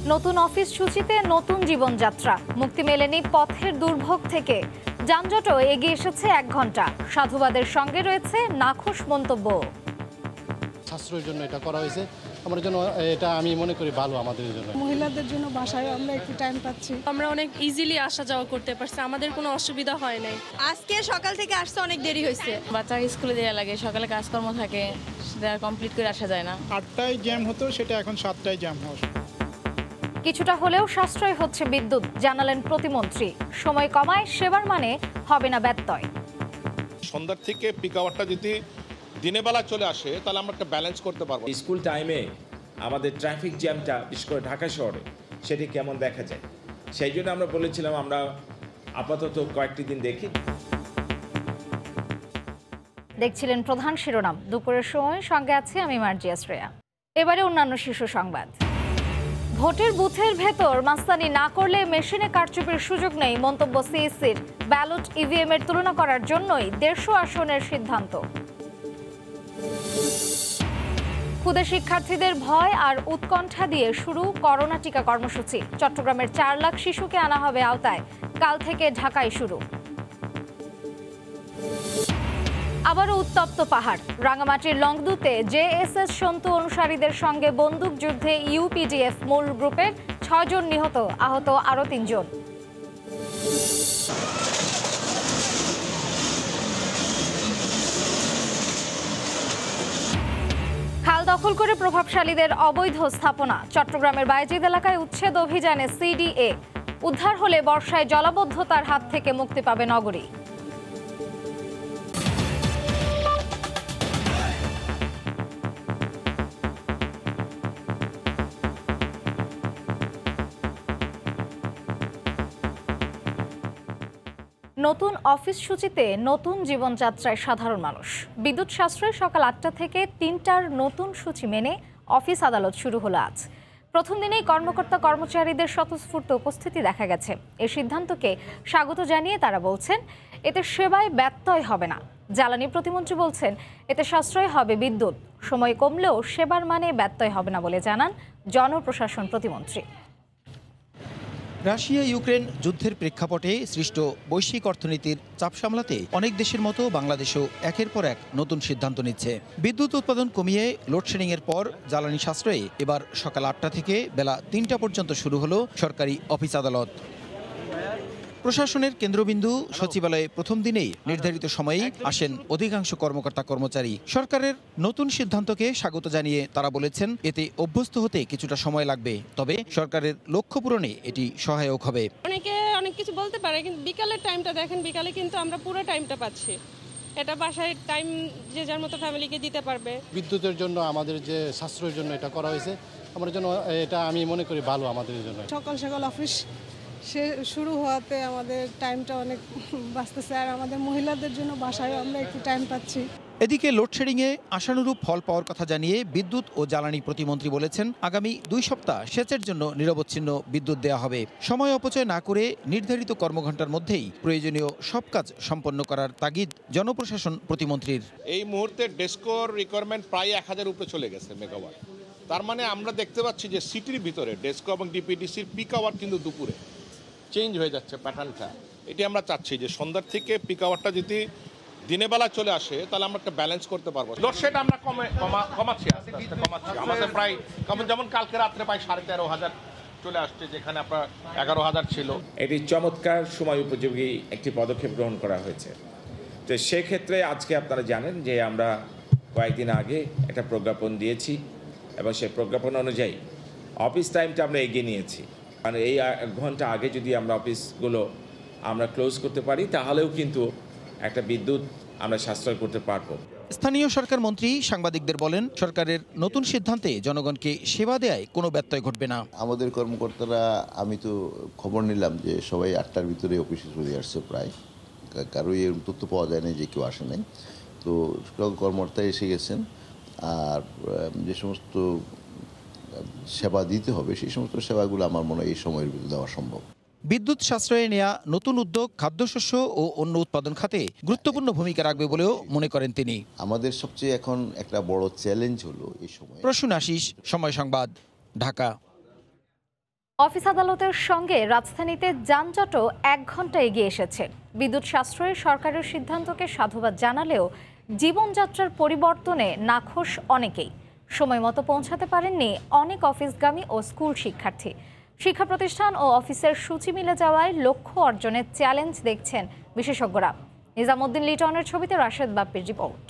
নতুন অফিস সূচিতে নতুন জীবনযাত্রা, মুক্তি মেলেনি পথের দুর্ভোগ থেকে। যানজটও এগিয়ে এসেছে 1 ঘন্টা। সাধুবাদের সঙ্গে রয়েছে নাখুশ মন্তব্য। সাশ্রয়ের জন্য এটা করা হয়েছে, আমার জন্য এটা আমি মনে করি ভালো আমাদের জন্য। মহিলাদের জন্য বাসায় আমরা একটু টাইম পাচ্ছি, আমরা অনেক ইজিলি আসা যাওয়া করতে পারছি, আমাদের কোনো অসুবিধা হয় নাই। আজকে সকাল থেকে আসতে অনেক দেরি হয়েছে। বাচ্চাকে স্কুলে দেওয়া লাগে, সকালে কাজকর্ম থাকে, সেটা কমপ্লিট করে আসা যায় না। 8টায় জ্যাম হতো, সেটা এখন 7টায় জ্যাম হয়। কিছুটা হলেও সাশ্রয় হচ্ছে বিদ্যুৎ, জানালেন প্রতিমন্ত্রী। সময় কমায়, সেবার মানে হবে না ব্যত্যয়। সন্ধ্যার থেকে পিক আওয়ারটা যদি দিনের বেলা চলে আসে তাহলে আমরা একটা ব্যালেন্স করতে পারবো। স্কুল টাইমে আমাদের ট্রাফিক জ্যামটা বিশেষ করে ঢাকা শহরে সেটি কেমন দেখা যায়, সেই জন্য আমরা বলেছিলাম আমরা আপাতত কয়েকটি দিন দেখি। দেখছিলেন প্রধান শিরোনাম। দুপুরের সময় সঙ্গে আছে আমি মার্জিয়া শ্রেয়া। এবারে অন্যান্য শীর্ষ সংবাদ। ভোটের বুথের ভেতর মাস্তানি না করলে মেশিনে কারচুপির সুযোগ নেই, মন্তব্য সিইসির। ব্যালট ইভিএম এর তুলনা করার জন্যই 150 আসনের সিদ্ধান্ত। ক্ষুদে শিক্ষার্থীদের ভয় আর উৎকণ্ঠা দিয়ে শুরু করোনা টিকা কর্মসূচি। চট্টগ্রামের 4 লাখ শিশুকে আনা হবে আওতায়। কাল থেকে ঢাকায় শুরু। আবারও উত্তপ্ত পাহাড়। রাঙামাটির লংদুতে জেএসএস সন্তু অনুসারীদের সঙ্গে বন্দুক যুদ্ধে ইউপিডিএফ মূল গ্রুপের 6 জন নিহত, আহত আরও 3 জন। খাল দখল করে প্রভাবশালীদের অবৈধ স্থাপনা। চট্টগ্রামের বায়েজিদ এলাকায় উচ্ছেদ অভিযানে সিডিএ। উদ্ধার হলে বর্ষায় জলাবদ্ধতার হাত থেকে মুক্তি পাবে নগরী। নতুন অফিস সূচিতে নতুন জীবনযাত্রায় সাধারণ মানুষ। বিদ্যুৎ সাশ্রয় সকাল 8টা থেকে 3টার নতুন সূচি মেনে অফিস আদালত শুরু হলো আজ। প্রথম দিনেই কর্মকর্তা কর্মচারীদের স্বতঃস্ফূর্ত উপস্থিতি দেখা গেছে। এই সিদ্ধান্তকে স্বাগত জানিয়ে তারা বলছেন, এতে সেবায় ব্যত্যয় হবে না। জ্বালানি প্রতিমন্ত্রী বলছেন, এতে সাশ্রয় হবে বিদ্যুৎ। সময় কমলেও সেবার মানে ব্যত্যয় হবে না বলে জানান জনপ্রশাসন প্রতিমন্ত্রী। রাশিয়া ইউক্রেন যুদ্ধের প্রেক্ষাপটে সৃষ্ট বৈশ্বিক অর্থনীতির চাপ সামলাতে অনেক দেশের মতো বাংলাদেশও একের পর এক নতুন সিদ্ধান্ত নিচ্ছে। বিদ্যুৎ উৎপাদন কমিয়ে লোডশেডিং এর পর জ্বালানি সাশ্রয়ে এবার সকাল 8টা থেকে বেলা 3টা পর্যন্ত শুরু হলো সরকারি অফিস আদালত। প্রশাসনের কেন্দ্রবিন্দু সচিবালয়ে প্রথম দিনেই নির্ধারিত সময়েই আসেন অধিকাংশ কর্মকর্তা কর্মচারী। সরকারের নতুন সিদ্ধান্তকে স্বাগত জানিয়ে তারা বলেছেন, এতে অভ্যস্ত হতে কিছুটা সময় লাগবে, তবে সরকারের লক্ষ্য পূরণে এটি সহায়ক হবে। অনেকে অনেক কিছু বলতে পারে, কিন্তু বিকালের টাইমটা দেখেন, বিকালে কিন্তু আমরা পুরো টাইমটা পাচ্ছি। এটা বাসায় টাইম যে যার মতো ফ্যামিলিকে দিতে পারবে। বিদ্যুতের জন্য আমাদের যে সাশ্রয়ের জন্য এটা করা হয়েছে, আমার জন্য এটা আমি মনে করি ভালো আমাদের জন্য। সকাল সকাল অফিস শুরু হওয়াতে আমাদের টাইমটা অনেক বাঁচতেছে, আর আমাদের মহিলাদের জন্য বাসায় আমরা একটু টাইম পাচ্ছি। এদিকে লোডশেডিংয়ে আশানুরূপ ফল পাওয়ার কথা জানিয়ে বিদ্যুৎ ও জ্বালানি প্রতিমন্ত্রী বলেছেন, আগামী 2 সপ্তাহ সেচের জন্য নিরবচ্ছিন্ন বিদ্যুৎ দেওয়া হবে। সময় অপচয় না করে নির্ধারিত কর্মঘণ্টার মধ্যেই প্রয়োজনীয় সব কাজ সম্পন্ন করার তাগিদ জনপ্রশাসন প্রতিমন্ত্রীর। এই মুহূর্তে ডেস্কোর রিকোয়ারমেন্ট প্রায় 1000 উপরে চলে গেছে মেগাওয়াট। তার মানে আমরা দেখতে পাচ্ছি যে সিটির ভিতরে ডেস্কো এবং ডিপিডিসির পিক আওয়ার কিন্তু দুপুরে চেঞ্জ হয়ে যাচ্ছে প্যাটার্নটা। এটি আমরা চাচ্ছি যে সন্ধ্যার থেকে পিক আওয়ারটা যদি দিনের বেলা চলে আসে তাহলে আমরা একটা ব্যালেন্স করতে পারবো। লোডশেড আমরা কমাচ্ছি, আস্তে আস্তে কমাচ্ছি। আমাদের প্রায় যেমন কালকে রাত্রে প্রায় 13,500 চলে আসছে, যেখানে আপনার 11,000 ছিল। এটি চমৎকার সময় উপযোগী একটি পদক্ষেপ গ্রহণ করা হয়েছে। তো সেক্ষেত্রে আজকে আপনারা জানেন যে আমরা কয়েকদিন আগে একটা প্রজ্ঞাপন দিয়েছি এবং সেই প্রজ্ঞাপন অনুযায়ী অফিস টাইমটা আমরা এগিয়ে নিয়েছি। কারণ এই 1 ঘন্টা আগে যদি আমরা অফিসগুলো আমরা ক্লোজ করতে পারি তাহলেও কিন্তু একটা বিদ্যুৎ আমরা সাশ্রয় করতে পারবো। স্থানীয় সরকার মন্ত্রী সাংবাদিকদের বলেন, সরকারের নতুন সিদ্ধান্তে জনগণকে সেবা দেয় কোনো ব্যত্যয় ঘটবে না। আমাদের কর্মকর্তারা, আমি তো খবর নিলাম যে সবাই 8টার ভিতরে অফিসে চলে আসছে, প্রায় কারো এর তথ্য পাওয়া যায় না যে কেউ আসে নাই। তো কর্মকর্তা এসে গেছেন, আর যে সমস্ত সেবা দিতে হবে সেই সমস্ত সেবাগুলো আমার মনে হয় এই সময়ের ভিতরে দেওয়া সম্ভব। বিদ্যুৎ সাশ্রয়ে নেওয়া নতুন উদ্যোগ খাদ্যশস্য ও অন্য উৎপাদন খাতে গুরুত্বপূর্ণ ভূমিকা রাখবে বলেও মনে করেন তিনি। আমাদের সবচেয়ে এখন একটা বড় চ্যালেঞ্জ হলো এই সময়। প্রসূন আশিস, সময় সংবাদ, ঢাকা। অফিস আদালতের সঙ্গে রাজধানীতে যানজটও 1 ঘন্টা এগিয়ে এসেছে। বিদ্যুৎ সাশ্রয়ের সরকারের সিদ্ধান্তকে সাধুবাদ জানালেও জীবনযাত্রার পরিবর্তনে নাখোশ অনেকেই। সময় মতো পৌঁছাতে পারেননি অনেক অফিসগামী ও স্কুল শিক্ষার্থী। শিক্ষা প্রতিষ্ঠান ও অফিসের সূচি মিলে যাওয়ায় লক্ষ্য অর্জনের চ্যালেঞ্জ দেখছেন বিশেষজ্ঞরা। নিজামুদ্দিন লিটনের ছবিতে রাশেদ বাপ্পির রিপোর্ট।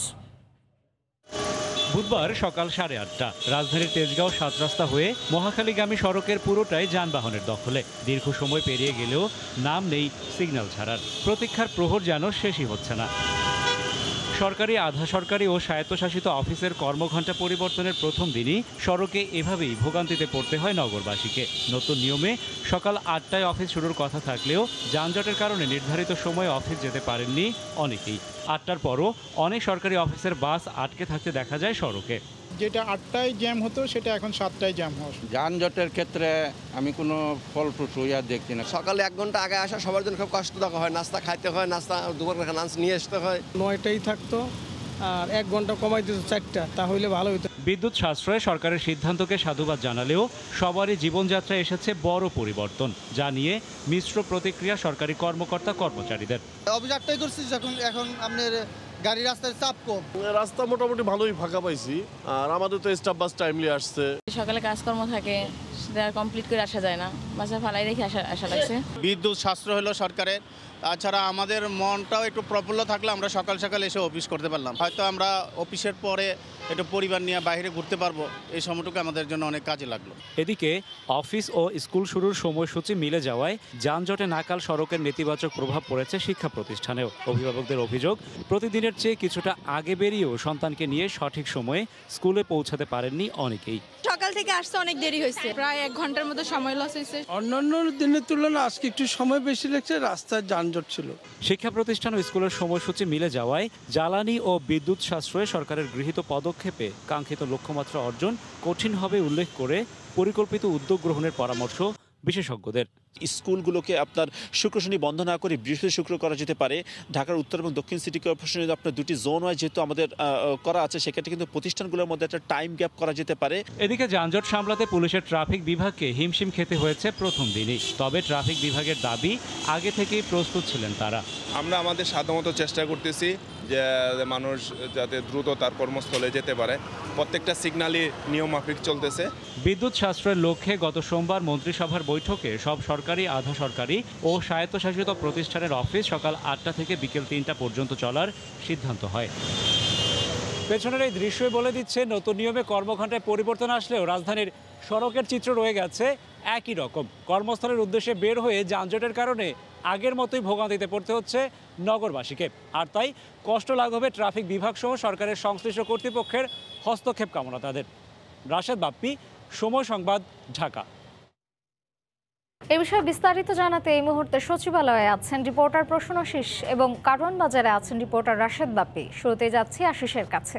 বুধবার সকাল 8:30 রাজধানীর তেজগাঁও 7 রাস্তা হয়ে মহাখালীগামী সড়কের পুরোটাই যানবাহনের দখলে। দীর্ঘ সময় পেরিয়ে গেলেও নাম নেই সিগন্যাল ছাড়ার। প্রতীক্ষার প্রহর যেন শেষই হচ্ছে না। সরকারি, আধা সরকারি ও স্বায়ত্তশাসিত অফিসের কর্মঘণ্টা পরিবর্তনের প্রথম দিনই সড়কে এভাবেই ভোগান্তিতে পড়তে হয় নগরবাসীকে। নতুন নিয়মে সকাল 8টায় অফিস শুরুর কথা থাকলেও যানজটের কারণে নির্ধারিত সময়ে অফিস যেতে পারেননি অনেকেই। 8টার পরও অনেক সরকারি অফিসের বাস আটকে থাকতে দেখা যায় সড়কে। যেটা 8টায় জ্যাম হতো সেটা এখন 7টায় জ্যাম হওয়া। যানজটের ক্ষেত্রে আমি কোনো ফলপ্রসূ দেখছি না। সকালে 1 ঘন্টা আগে আসা সবার জন্য খুব কষ্টদায়ক হয়। নাস্তা খাইতে হয়, নাস্তা দুপুর লাঞ্চ নিয়ে আসতে হয়। 9টাই থাকতো আর 1 ঘন্টা কমাই দিত 4টা, তাহলে ভালো হতো। বিদ্যুৎ সাশ্রয়ে সরকারের সিদ্ধান্তকে সাধুবাদ জানালেও সবারই জীবনযাত্রায় এসেছে বড় পরিবর্তন, যা নিয়ে মিশ্র প্রতিক্রিয়া সরকারি কর্মকর্তা কর্মচারীদের। অফিস 8টায় করছি, যখন এখন আপনার গাড়ি রাস্তায় চাপ কম। রাস্তা মোটামুটি ভালোই ফাঁকা পাইছি, আর আমাদের তো স্টাফ বাস টাইমলি আসছে। সকালে কাজকর্ম থাকে, সেটা কমপ্লিট করে আসা যায় না, বাসা ফালাই রেখে আসা লাগছে। বিদ্যুৎ সাশ্রয় হলো সরকারের, তাছাড়া আমাদের মনটাও একটু প্রফুল্ল থাকলে আমরা সকাল সকাল এসে অফিস করতে পারলাম। হয়তো আমরা অফিসের পরে একটু পরিবার নিয়ে বাইরে ঘুরতে পারবো, এই সময়টুকু আমাদের জন্য অনেক কাজে লাগলো। এদিকে অফিস ও স্কুল শুরুর সময়সূচি মিলে যাওয়ায় যানজটে নাকাল সড়কের নেতিবাচক প্রভাব পড়েছে শিক্ষা প্রতিষ্ঠানেও। অভিভাবকদের অভিযোগ, প্রতিদিনের চেয়ে কিছুটা আগে বেরিয়েও সন্তানকে নিয়ে সঠিক সময়ে স্কুলে পৌঁছাতে পারেননি অনেকেই। সকাল থেকে আসতে অনেক দেরি হয়েছে, প্রায় 1 ঘন্টার মতো সময় লস হয়েছে। অন্যান্য দিনের তুলনায় আজকে একটু সময় বেশি লাগছে, রাস্তায় যানজট ছিল। শিক্ষা প্রতিষ্ঠান ও স্কুলের সময়সূচি মিলে যাওয়ায় জ্বালানি ও বিদ্যুৎ সাশ্রয়ে সরকারের গৃহীত পদক্ষেপে কাঙ্ক্ষিত লক্ষ্যমাত্রা অর্জন কঠিন হবে উল্লেখ করে পরিকল্পিত উদ্যোগ গ্রহণের পরামর্শ বিশেষজ্ঞদের। স্কুলগুলোকে আপনার শুক্র শনি বন্ধ না করে বৃহস্পতি শুক্র করা যেতে পারে। ঢাকার উত্তর এবং দক্ষিণ সিটি কর্পোরেশনের আপনার 2টি জোন হয় যেহেতু আমাদের করা আছে, সেক্ষেত্রে কিন্তু প্রতিষ্ঠানগুলোর মধ্যে একটা টাইম গ্যাপ করা যেতে পারে। এদিকে যানজট সামলাতে পুলিশের ট্রাফিক বিভাগকে হিমশিম খেতে হয়েছে প্রথম দিনই। তবে ট্রাফিক বিভাগের দাবি, আগে থেকেই প্রস্তুত ছিলেন তারা। আমরা আমাদের সাধ্যমতো চেষ্টা করতেছি যে মানুষ যাতে দ্রুত তার কর্মস্থলে যেতে পারে। প্রত্যেকটা সিগন্যালই নিয়মমাফিক চলতেছে। বিদ্যুৎ সাশ্রয়ের লক্ষ্যে গত সোমবার মন্ত্রিসভার বৈঠকে সব সরকারি, আধা সরকারি ও স্বায়ত্তশাসিত প্রতিষ্ঠানের অফিস সকাল 8টা থেকে বিকেল 3টা পর্যন্ত চলার সিদ্ধান্ত হয়। পেছনের এই দৃশ্যই বলে দিচ্ছে, নতুন নিয়মে কর্মঘণ্টায় পরিবর্তন আসলেও রাজধানীর সড়কের চিত্র রয়ে গেছে একই রকম। কর্মস্থলের উদ্দেশ্যে বের হয়ে যানজটের কারণে আগের মতোই ভোগান্তিতে পড়তে হচ্ছে নগরবাসীকে। আর তাই কষ্ট লাঘবে ট্রাফিক বিভাগ সহ সরকারের সংশ্লিষ্ট কর্তৃপক্ষের হস্তক্ষেপ কামনা তাদের। রাশেদ বাপ্পি, সময় সংবাদ, ঢাকা। এ বিষয়ে বিস্তারিত জানাতে এই মুহূর্তে সচিবালয়ে আছেন রিপোর্টার প্রসন্নশীষ এবং কারওয়ান বাজারে আছেন রিপোর্টার রাশেদ বাপ্পি। শুরুতে যাচ্ছি আশিসের কাছে।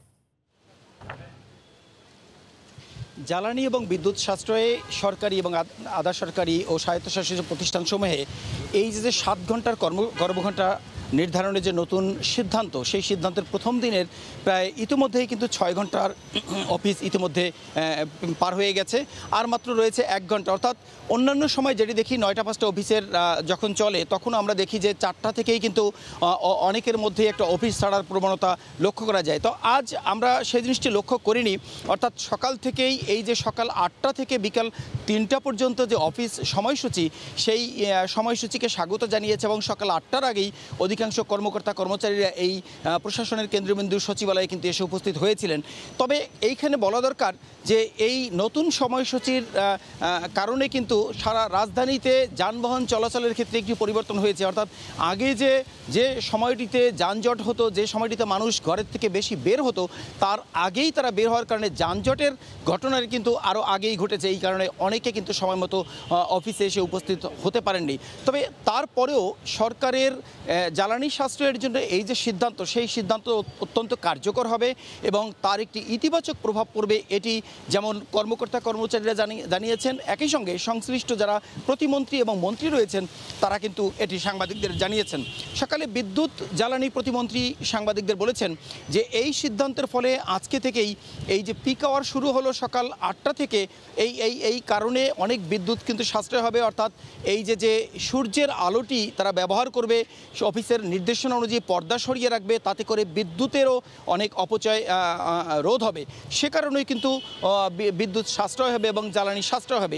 জ্বালানি এবং বিদ্যুৎ সাশ্রয়ে সরকারি এবং আধা সরকারি ও স্বায়ত্তশাসিত প্রতিষ্ঠানসমূহে এই যে 7 ঘন্টার কর্মঘণ্টা নির্ধারণের যে নতুন সিদ্ধান্ত, সেই সিদ্ধান্তের প্রথম দিনের প্রায় ইতিমধ্যেই কিন্তু 6 ঘন্টার অফিস ইতিমধ্যে পার হয়ে গেছে। আর মাত্র রয়েছে 1 ঘন্টা, অর্থাৎ অন্যান্য সময় যেটি দেখি 9টা 5টা অফিসের যখন চলে, তখন আমরা দেখি যে 4টা থেকেই কিন্তু অনেকের মধ্যেই একটা অফিস ছাড়ার প্রবণতা লক্ষ্য করা যায়। তো আজ আমরা সেই জিনিসটি লক্ষ্য করিনি, অর্থাৎ সকাল থেকেই এই যে সকাল 8টা থেকে বিকাল 3টা পর্যন্ত যে অফিস সময়সূচি, সেই সময়সূচিকে স্বাগত জানিয়েছে এবং সকাল 8টার আগেই অধিকাংশ কর্মকর্তা কর্মচারীরা এই প্রশাসনের কেন্দ্রবিন্দু সচিবালয়ে কিন্তু এসে উপস্থিত হয়েছিলেন। তবে এইখানে বলা দরকার যে এই নতুন সময়সূচির কারণে কিন্তু সারা রাজধানীতে যানবাহন চলাচলের ক্ষেত্রে একটি পরিবর্তন হয়েছে। অর্থাৎ আগে যে সময়টিতে যানজট হতো, যে সময়টিতে মানুষ ঘরের থেকে বেশি বের হতো, তার আগেই তারা বের হওয়ার কারণে যানজটের ঘটনার কিন্তু আরও আগেই ঘটেছে। এই কারণে অনেকে কিন্তু সময় মতো অফিসে এসে উপস্থিত হতে পারেননি। তবে তারপরেও সরকারের জ্বালানি সাশ্রয়ের জন্য এই যে সিদ্ধান্ত, সেই সিদ্ধান্ত অত্যন্ত কার্যকর হবে এবং তার একটি ইতিবাচক প্রভাব পড়বে, এটি যেমন কর্মকর্তা কর্মচারীরা জানিয়েছেন, একই সঙ্গে সংশ্লিষ্ট যারা প্রতিমন্ত্রী এবং মন্ত্রী রয়েছেন তারা কিন্তু এটি সাংবাদিকদের জানিয়েছেন। সকালে বিদ্যুৎ জ্বালানি প্রতিমন্ত্রী সাংবাদিকদের বলেছেন যে এই সিদ্ধান্তের ফলে আজকে থেকেই এই যে পিক আওয়ার শুরু হলো সকাল 8টা থেকে, এই কারণে কারণে অনেক বিদ্যুৎ কিন্তু সাশ্রয় হবে, অর্থাৎ এই যে সূর্যের আলোটি তারা ব্যবহার করবে, অফিসের নির্দেশনা অনুযায়ী পর্দা সরিয়ে রাখবে, তাতে করে বিদ্যুতেরও অনেক অপচয় রোধ হবে। সে কারণেই কিন্তু বিদ্যুৎ সাশ্রয় হবে এবং জ্বালানি সাশ্রয় হবে।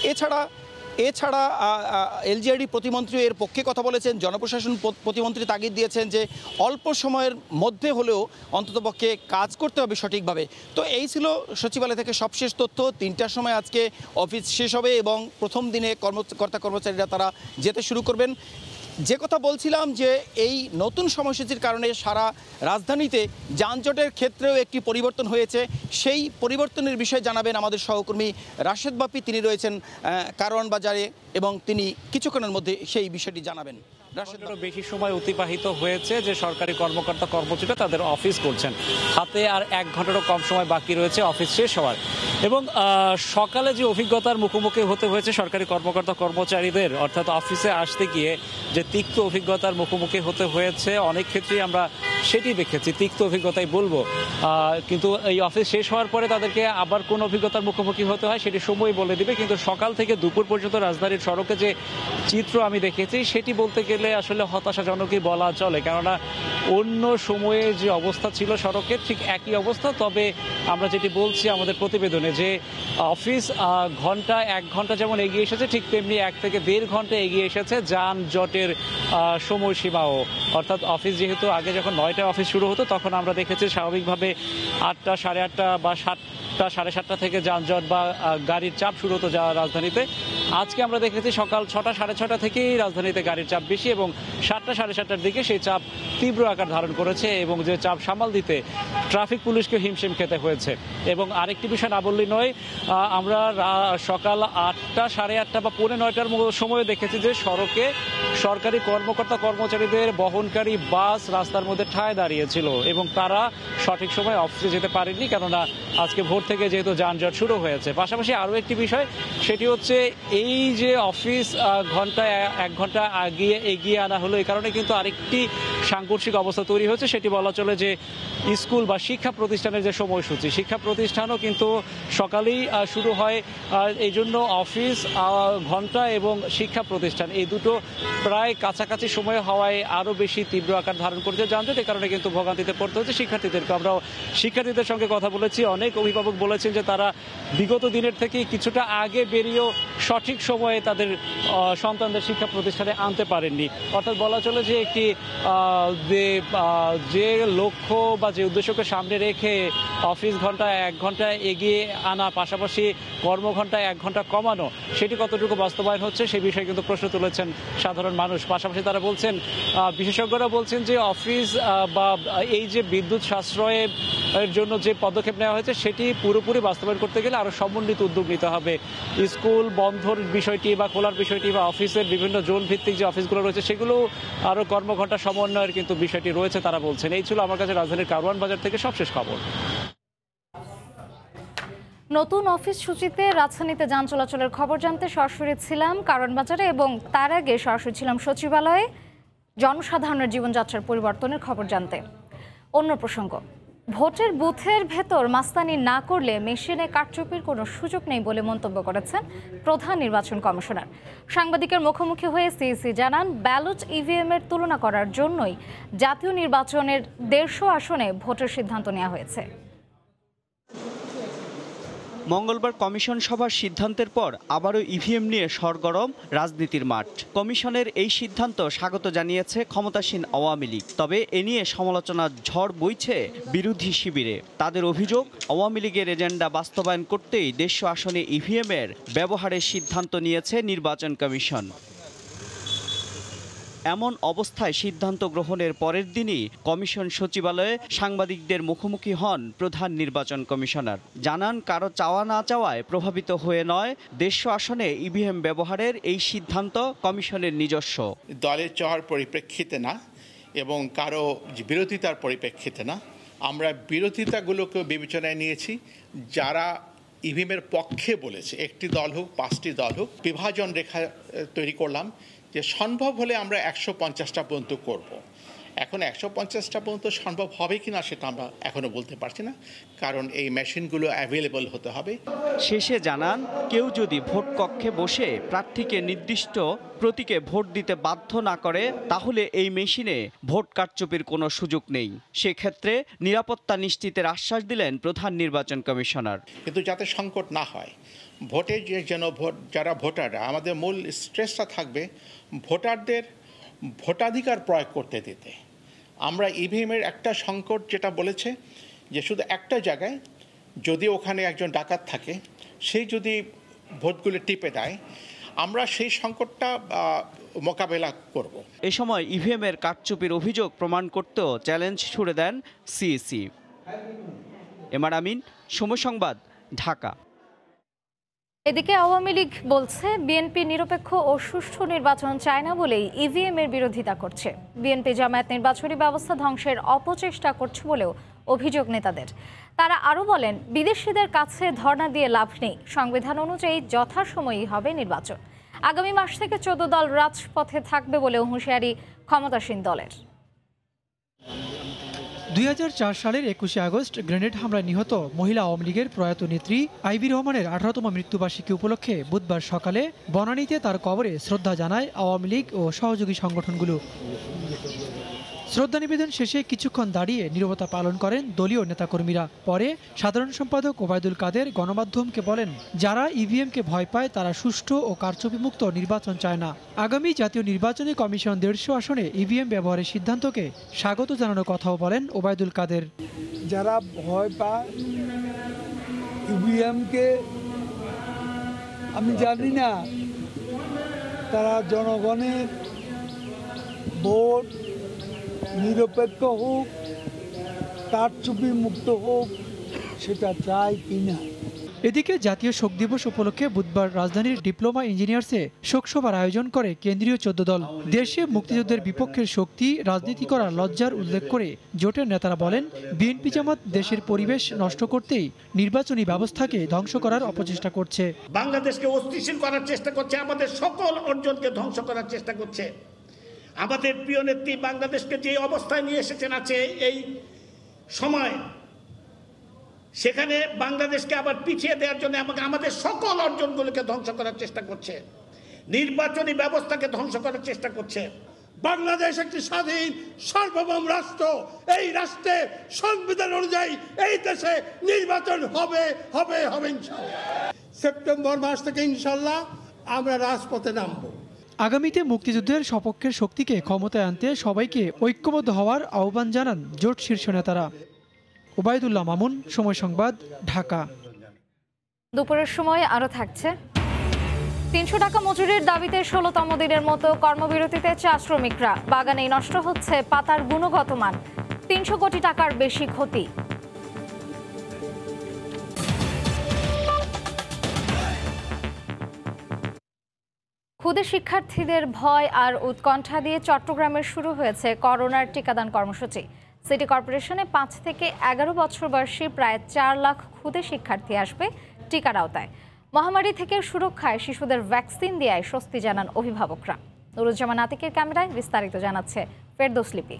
এছাড়া এলজিআরডি প্রতিমন্ত্রী এর পক্ষে কথা বলেছেন। জনপ্রশাসন প্রতিমন্ত্রী তাগিদ দিয়েছেন যে অল্প সময়ের মধ্যে হলেও অন্ততপক্ষে কাজ করতে হবে সঠিকভাবে। তো এই ছিল সচিবালয় থেকে সবশেষ তথ্য। ৩টার সময় আজকে অফিস শেষ হবে এবং প্রথম দিনে কর্মচারীরা তারা যেতে শুরু করবেন। যে কথা বলছিলাম যে এই নতুন সময়সূচির কারণে সারা রাজধানীতে যানজটের ক্ষেত্রেও একটি পরিবর্তন হয়েছে। সেই পরিবর্তনের বিষয়ে জানাবেন আমাদের সহকর্মী রাশেদ বাপি। তিনি রয়েছেন কারওয়ান বাজারে এবং তিনি কিছুক্ষণের মধ্যে সেই বিষয়টি জানাবেন। বেশি সময় অতিবাহিত হয়েছে যে সরকারি কর্মকর্তা কর্মচারীরা তাদের অফিস করছেন, হাতে আর 1 ঘন্টারও কম সময় বাকি রয়েছে অফিস শেষ হওয়ার। এবং সকালে যে অভিজ্ঞতার মুখোমুখি হতে হয়েছে সরকারি কর্মকর্তা কর্মচারীদের, অর্থাৎ অফিসে আসতে গিয়ে যে তিক্ত অভিজ্ঞতার মুখোমুখি হতে হয়েছে, অনেক ক্ষেত্রেই আমরা সেটি দেখেছি, তিক্ত অভিজ্ঞতাই বলবো। কিন্তু এই অফিস শেষ হওয়ার পরে তাদেরকে আবার কোন অভিজ্ঞতার মুখোমুখি হতে হয় সেটি সময় বলে দিবে। কিন্তু সকাল থেকে দুপুর পর্যন্ত রাজধানীর সড়কে যে চিত্র আমি দেখেছি সেটি বলতে গেলে আসলে হতাশাজনকই বলা চলে, কেননা অন্য সময়ে যে অবস্থা ছিল সড়কের ঠিক একই অবস্থা। তবে আমরা যেটি বলছি আমাদের প্রতিবেদনে যে অফিস 1 ঘন্টা যেমন এগিয়ে এসেছে, ঠিক তেমনি 1 থেকে 1.5 ঘন্টা এগিয়ে এসেছে যানজটের সময়সীমাও। অর্থাৎ অফিস যেহেতু আগে যখন 9টায় অফিস শুরু হতো তখন আমরা দেখেছি স্বাভাবিকভাবে 8টা, 8:30 বা 7টা, 7:30 থেকে যানজট বা গাড়ির চাপ শুরু হতো যা রাজধানীতে। আজকে আমরা দেখেছি সকাল 6টা, 6:30 থেকেই রাজধানীতে গাড়ির চাপ বেশি এবং 7টা, 7:30টার দিকে সেই চাপ তীব্র আকার ধারণ করেছে এবং যে চাপ সামাল দিতে ট্রাফিক পুলিশকে হিমশিম খেতে হয়েছে। এবং আরেকটি বিষয় না বললেই নয়, আমরা সকাল 8টা, 8:30 বা 8:45টার সময় দেখেছি যে সড়কে সরকারি কর্মকর্তা কর্মচারীদের বহনকারী বাস রাস্তার মধ্যে ঠায় দাঁড়িয়েছিল এবং তারা সঠিক সময় অফিসে যেতে পারেননি, কেননা আজকে ভোর থেকে যেহেতু যানজট শুরু হয়েছে। পাশাপাশি আরও একটি বিষয়, সেটি হচ্ছে এই যে অফিস 1 ঘন্টা এগিয়ে আনা হলো, এই কারণে কিন্তু আরেকটি সাংঘর্ষিক অবস্থা তৈরি হয়েছে। সেটি বলা চলে যে স্কুল বা শিক্ষা প্রতিষ্ঠানের যে সময়সূচি, শিক্ষা প্রতিষ্ঠানও কিন্তু সকালেই শুরু হয়। এই জন্য অফিস ঘন্টা এবং শিক্ষা প্রতিষ্ঠান এই দুটো প্রায় কাছাকাছি সময় হওয়ায় আরও বেশি তীব্র আকার ধারণ করেছে যানজট। এই কারণে কিন্তু ভোগান্তিতে পড়তে হচ্ছে শিক্ষার্থীদেরকে। আমরাও শিক্ষার্থীদের সঙ্গে কথা বলেছি, অনেক অভিভাবক বলেছেন যে তারা বিগত দিনের থেকে কিছুটা আগে বেরিয়েও সঠিক সময়ে তাদের সন্তানদের শিক্ষা প্রতিষ্ঠানে আনতে পারেননি। অর্থাৎ বলা চলে যে একটি যে লক্ষ্য বা যে উদ্দেশ্যকে সামনে রেখে অফিস ঘন্টা 1 ঘন্টা এগিয়ে আনা, পাশাপাশি কর্মঘণ্টা 1 ঘন্টা কমানো, সেটি কতটুকু বাস্তবায়ন হচ্ছে সে বিষয়ে কিন্তু প্রশ্ন তুলেছেন সাধারণ মানুষ। পাশাপাশি তারা বলছেন, বিশেষজ্ঞরা বলছেন যে অফিস বা এই যে বিদ্যুৎ সাশ্রয়ের জন্য যে পদক্ষেপ নেওয়া হয়েছে সেটি পুরোপুরি বাস্তবায়ন করতে গেলে আরও সমন্বিত উদ্যোগ নিতে হবে। স্কুল বন্ধর বিষয়টি বা খোলার বিষয়টি বা অফিসের বিভিন্ন জোন ভিত্তিক যে অফিসগুলো রয়েছে সেগুলো আরও কর্মঘণ্টা সমন্বয়ের কিন্তু বিষয়টি রয়েছে তারা বলছেন। এই ছিল আমার কাছে রাজধানীর কারওয়ান বাজার থেকে সবশেষ খবর। নতুন অফিস সূচিতে রাজধানীতে যান চলাচলের খবর জানতে সরাসরি ছিলাম কারওয়ান বাজারে এবং তার আগে সরাসরি ছিলাম সচিবালয়ে জনসাধারণের জীবনযাত্রার পরিবর্তনের খবর জানতে। অন্য প্রসঙ্গ, ভোটের বুথের ভেতর মাস্তানি না করলে মেশিনে কারচুপির কোনো সুযোগ নেই বলে মন্তব্য করেছেন প্রধান নির্বাচন কমিশনার। সাংবাদিকের মুখোমুখি হয়ে সিইসি জানান, ব্যালট ইভিএম এর তুলনা করার জন্যই জাতীয় নির্বাচনের 150 আসনে ভোটের সিদ্ধান্ত নেওয়া হয়েছে। মঙ্গলবার কমিশন সভার সিদ্ধান্তের পর আবারও ইভিএম নিয়ে সরগরম রাজনীতির মাঠ। কমিশনের এই সিদ্ধান্ত স্বাগত জানিয়েছে ক্ষমতাসীন আওয়ামী লীগ, তবে এ নিয়ে সমালোচনার ঝড় বইছে বিরোধী শিবিরে। তাদের অভিযোগ, আওয়ামী লীগের এজেন্ডা বাস্তবায়ন করতেই 150 আসনে ইভিএম এর ব্যবহারের সিদ্ধান্ত নিয়েছে নির্বাচন কমিশন। এমন অবস্থায় সিদ্ধান্ত গ্রহণের পরের দিনই কমিশন সচিবালয়ে সাংবাদিকদের মুখোমুখি হন প্রধান নির্বাচন কমিশনার। জানান, কারো চাওয়া না চাওয়ায় প্রভাবিত হয়ে নয়, 150 আসনে ইভিএম ব্যবহারের এই সিদ্ধান্ত কমিশনের নিজস্ব। দলের চাওয়ার পরিপ্রেক্ষিতে না এবং কারো বিরোধিতার পরিপ্রেক্ষিতে না, আমরা বিরোধিতাগুলোকে বিবেচনায় নিয়েছি। যারা ইভিএমের পক্ষে বলেছে, একটি দল হোক 5টি দল হোক, বিভাজন রেখা তৈরি করলাম যে সম্ভব হলে আমরা 150টা পর্যন্ত করব। এখন 150টা পর্যন্ত সম্ভব হবে কিনা সেটা আমরা এখনো বলতে পারছি না, কারণ এই মেশিনগুলো অ্যাভেলেবল হতে হবে। শেষে জানান, কেউ যদি ভোট কক্ষে বসে প্রার্থীকে নির্দিষ্ট প্রতীকে ভোট দিতে বাধ্য না করে তাহলে এই মেশিনে ভোট কারচুপির কোনো সুযোগ নেই। সেক্ষেত্রে নিরাপত্তা নিশ্চিতের আশ্বাস দিলেন প্রধান নির্বাচন কমিশনার। কিন্তু যাতে সংকট না হয়, ভোটে যেন যারা ভোটাররা, আমাদের মূল স্ট্রেসটা থাকবে ভোটারদের ভোটাধিকার প্রয়োগ করতে দিতে। আমরা ইভিএমের একটা সংকট যেটা বলেছে যে শুধু একটা জায়গায় যদি ওখানে একজন ডাকাত থাকে, সেই যদি ভোটগুলো টিপে দেয়, আমরা সেই সংকটটা মোকাবেলা করব। এ সময় ইভিএমের কারচুপির অভিযোগ প্রমাণ করতেও চ্যালেঞ্জ ছুড়ে দেন সিইসি। এমআর আমিন, সময় সংবাদ, ঢাকা। এদিকে আওয়ামী লীগ বলছে বিএনপি নিরপেক্ষ ও সুষ্ঠু নির্বাচন চায় না বলেই ইভিএম এর বিরোধিতা করছে। বিএনপি জামায়াত নির্বাচনী ব্যবস্থা ধ্বংসের অপচেষ্টা করছে বলেও অভিযোগ নেতাদের। তারা আরও বলেন, বিদেশিদের কাছে ধর্ণা দিয়ে লাভ নেই, সংবিধান অনুযায়ী যথাসময়ই হবে নির্বাচন। আগামী মাস থেকে 14 দল রাজপথে থাকবে বলেও হুঁশিয়ারি ক্ষমতাসীন দলের। 2004 সালের 21শে আগস্ট গ্রেনেড হামলায় নিহত মহিলা আওয়ামী লীগের প্রয়াত নেত্রী আইভি রহমানের 18তম মৃত্যুবার্ষিকী উপলক্ষে বুধবার সকালে বনানীতে তার কবরে শ্রদ্ধা জানায় আওয়ামী লীগ ও সহযোগী সংগঠনগুলো। শ্রদ্ধা নিবেদন শেষে কিছুক্ষণ দাঁড়িয়ে নীরবতা পালন করেন দলীয় নেতাকর্মীরা। পরে সাধারণ সম্পাদক ওবায়দুল কাদের গণমাধ্যমকে বলেন, যারা ইভিএমকে ভয় পায় তারা সুষ্ঠু ও কারচুপিমুক্ত নির্বাচন চায় না। আগামী জাতীয় নির্বাচনী কমিশন 150 আসনে ইভিএম ব্যবহারের সিদ্ধান্তকে স্বাগত জানানোর কথাও বলেন ওবায়দুল কাদের। যারা ভয় পায় ইভিএমকে, আমি জানি না তারা জনগণের ভোট নিরপেক্ষ হোক, কারচুপি মুক্ত হোক, সেটা চাই কিনা। এদিকে জাতীয় শোক দিবস উপলক্ষে বুধবার রাজধানীর ডিপ্লোমা ইঞ্জিনিয়ার্সে শোকসভার আয়োজন করে কেন্দ্রীয় 14 দল। দেশে মুক্তিযুদ্ধের বিপক্ষের শক্তি রাজনীতি করার লজ্জার উল্লেখ করে জোটের নেতারা বলেন, বিএনপি জামাত দেশের পরিবেশ নষ্ট করতেই নির্বাচনী ব্যবস্থাকে ধ্বংস করার অপচেষ্টা করছে। বাংলাদেশকে অস্থিতিশীল করার চেষ্টা করছে, আমাদের সকল অর্জনকে ধ্বংস করার চেষ্টা করছে। আমাদের প্রিয় নেত্রী বাংলাদেশকে যে অবস্থায় নিয়ে এসেছেন আছে এই সময়, সেখানে বাংলাদেশকে আবার পিছিয়ে দেওয়ার জন্য আমাদের সকল অর্জনগুলোকে ধ্বংস করার চেষ্টা করছে, নির্বাচনী ব্যবস্থাকে ধ্বংস করার চেষ্টা করছে। বাংলাদেশ একটি স্বাধীন সার্বভৌম রাষ্ট্র, এই রাষ্ট্রে সংবিধান অনুযায়ী এই দেশে নির্বাচন হবে হবে হবে ইনশাআল্লাহ। সেপ্টেম্বর মাস থেকে ইনশাআল্লাহ আমরা রাজপথে নামব। আগামীতে মুক্তিযুদ্ধের সপক্ষের শক্তিকে ক্ষমতায় আনতে সবাইকে ঐক্যবদ্ধ হওয়ার আহ্বান জানান জোট শীর্ষ নেতারা। ওবাইদুল্লাহ মামুন, সময় সংবাদ, ঢাকা। দুপুরের সময় আরও থাকছে, 300 টাকা মজুরির দাবিতে 16তম দিনের মতো কর্মবিরতিতে চা শ্রমিকরা। বাগানেই নষ্ট হচ্ছে পাতার গুণগত মান, 300 কোটি টাকার বেশি ক্ষতি। ক্ষুদে শিক্ষার্থীদের ভয় আর উৎকণ্ঠা দিয়ে চট্টগ্রামে শুরু হয়েছে করোনার টিকাদান কর্মসূচি। সিটি কর্পোরেশনে 5 থেকে 11 বছর বয়সী প্রায় 4 লাখ ক্ষুদে শিক্ষার্থী আসবে টিকার আওতায়। মহামারী থেকে সুরক্ষায় শিশুদের ভ্যাকসিন দেওয়ায় স্বস্তি জানান অভিভাবকরা। নুরুজ্জামান আতিকের ক্যামেরায় বিস্তারিত জানাচ্ছে ফেরদৌস লিপি।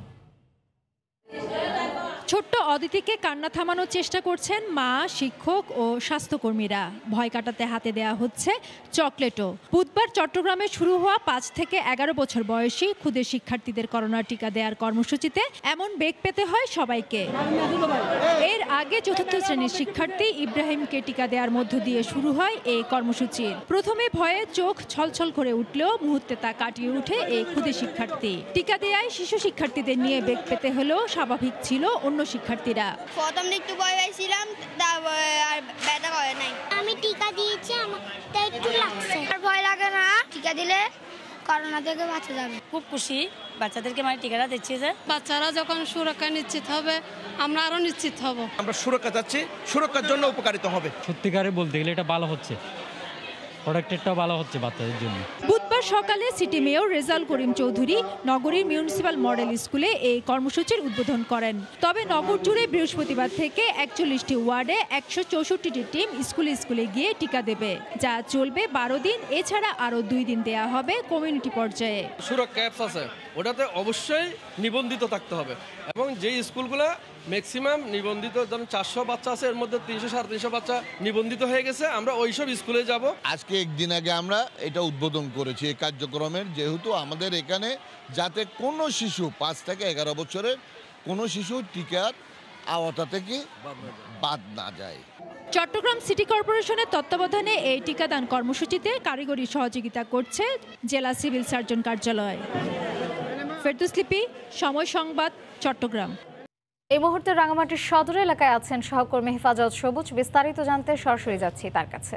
ছোট্ট অদিতিকে কান্না থামানোর চেষ্টা করছেন মা, শিক্ষক ও স্বাস্থ্যকর্মীরা। ভয় কাটাতে হাতে দেয়া হচ্ছে চকলেটও। বুধবার চট্টগ্রামে শুরু হওয়া 5 থেকে 11 বছর বয়সী ক্ষুদে শিক্ষার্থীদের করোনা টিকা দেওয়ার কর্মসূচিতে এমন বেগ পেতে হয় সবাইকে। এর আগে 4র্থ শ্রেণীর শিক্ষার্থী ইব্রাহিমকে টিকা দেওয়ার মধ্য দিয়ে শুরু হয় এই কর্মসূচি। প্রথমে ভয়ে চোখ ছলছল করে উঠলেও মুহূর্তে তা কাটিয়ে উঠে এই ক্ষুদে শিক্ষার্থী। টিকা দেওয়ায় শিশু শিক্ষার্থীদের নিয়ে বেগ পেতে হলেও স্বাভাবিক ছিল অন্য শিক্ষার্থীরা। প্রথম একটু ভয় পাইছিলাম, আর ব্যথা করে নাই। আমি টিকা দিয়েছি, আমার একটু লাগছে, আর ভয় লাগে না। টিকা দিলে করোনা থেকে বাঁচা যাবে। খুব খুশি বাচ্চাদেরকে মানে টিকাটা দিচ্ছে যে বাচ্চারা যখন সুরক্ষা নিশ্চিত হবে আমরা আরো নিশ্চিত হব। আমরা সুরক্ষা চাচ্ছি, সুরক্ষার জন্য উপকারিত হবে। সত্যিকারে বলতে গেলে এটা ভালো হচ্ছে, প্রোডাক্টেরটাও ভালো হচ্ছে বাচ্চাদের জন্য। বুধবার সকালে সিটি মেয়র রেজাউল করিম চৌধুরী নগরীর মিউনিসিপ্যাল মডেল স্কুলে এই কর্মসূচির উদ্বোধন করেন। তবে নগর জুড়ে বৃহস্পতিবার থেকে 41টি ওয়ার্ডে 164টি টিম স্কুলে স্কুলে গিয়ে টিকা দেবে, যা চলবে 12 দিন। এছাড়া আরও 2 দিন দেয়া হবে কমিউনিটি পর্যায়ে। সুরক্ষা অ্যাপস আছে, ওটাতে অবশ্যই নিবন্ধিত থাকতে হবে এবং যে স্কুলগুলো ম্যাক্সিমাম নিবন্ধিত, ধরুন 400 বাচ্চা আছে, এর মধ্যে 300-350 বাচ্চা নিবন্ধিত হয়ে গেছে, আমরা ওইসব স্কুলে যাব। আজকে একদিন আগে আমরা এটা উদ্বোধন করেছি এই কার্যক্রমের, যেহেতু আমাদের এখানে যাতে কোনো শিশু 5 থেকে 11 বছরের কোনো শিশু টিকার আওতা থেকে বাদ না যায়। চট্টগ্রাম সিটি কর্পোরেশনের তত্ত্বাবধানে এই টিকাদান কর্মসূচিতে কারিগরি সহযোগিতা করছে জেলা সিভিল সার্জন কার্যালয়। ফেরদৌস লিপি, সময় সংবাদ, চট্টগ্রাম। এই মুহূর্তে রাঙামাটির সদর এলাকায় আছেন সহকর্মী হেফাজত সবুজ। বিস্তারিত জানতে সরাসরি যাচ্ছি তার কাছে।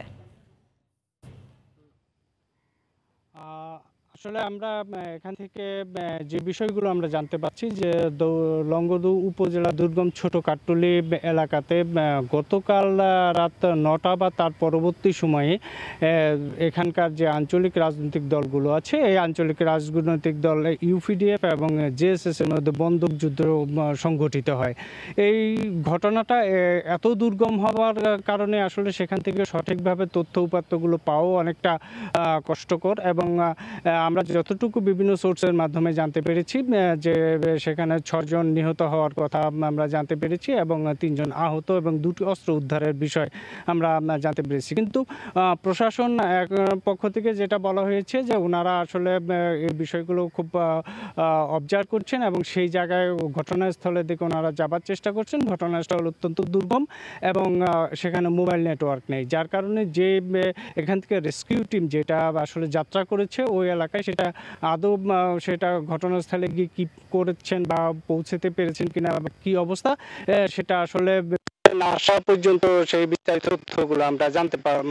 আসলে আমরা এখান থেকে যে বিষয়গুলো আমরা জানতে পাচ্ছি যে লংগদু উপজেলা দুর্গম ছোট কাট্টুলি এলাকাতে গতকাল রাত 9টা বা তার পরবর্তী সময়ে এখানকার যে আঞ্চলিক রাজনৈতিক দলগুলো আছে, এই আঞ্চলিক রাজনৈতিক দল ইউপিডিএফ এবং জেএসএস এর মধ্যে বন্দুকযুদ্ধ সংঘটিত হয়। এই ঘটনাটা এত দুর্গম হওয়ার কারণে আসলে সেখান থেকে সঠিকভাবে তথ্য উপাত্তগুলো পাওয়া অনেকটা কষ্টকর এবং আমরা যতটুকু বিভিন্ন সোর্সের মাধ্যমে জানতে পেরেছি যে সেখানে 6 জন নিহত হওয়ার কথা আমরা জানতে পেরেছি এবং 3 জন আহত এবং 2টি অস্ত্র উদ্ধারের বিষয় আমরা জানতে পেরেছি। কিন্তু প্রশাসন পক্ষ থেকে যেটা বলা হয়েছে যে ওনারা আসলে এই বিষয়গুলো খুব অবজার্ভ করছেন এবং সেই জায়গায় ঘটনাস্থলে দিকে ওনারা যাবার চেষ্টা করছেন। ঘটনাস্থল অত্যন্ত দুর্গম এবং সেখানে মোবাইল নেটওয়ার্ক নেই, যার কারণে যে এখান থেকে রেস্কিউ টিম যেটা আসলে যাত্রা করেছে ওই এলাকায় সেটা আদৌ সেটা ঘটনাস্থলে গিয়ে কি করেছেন বা পৌঁছতে পেরেছেন কিনা বা কি অবস্থা সেটা আসলে না আসা পর্যন্ত সেই বিস্তারিত তথ্যগুলো আমরা জানতে পারব।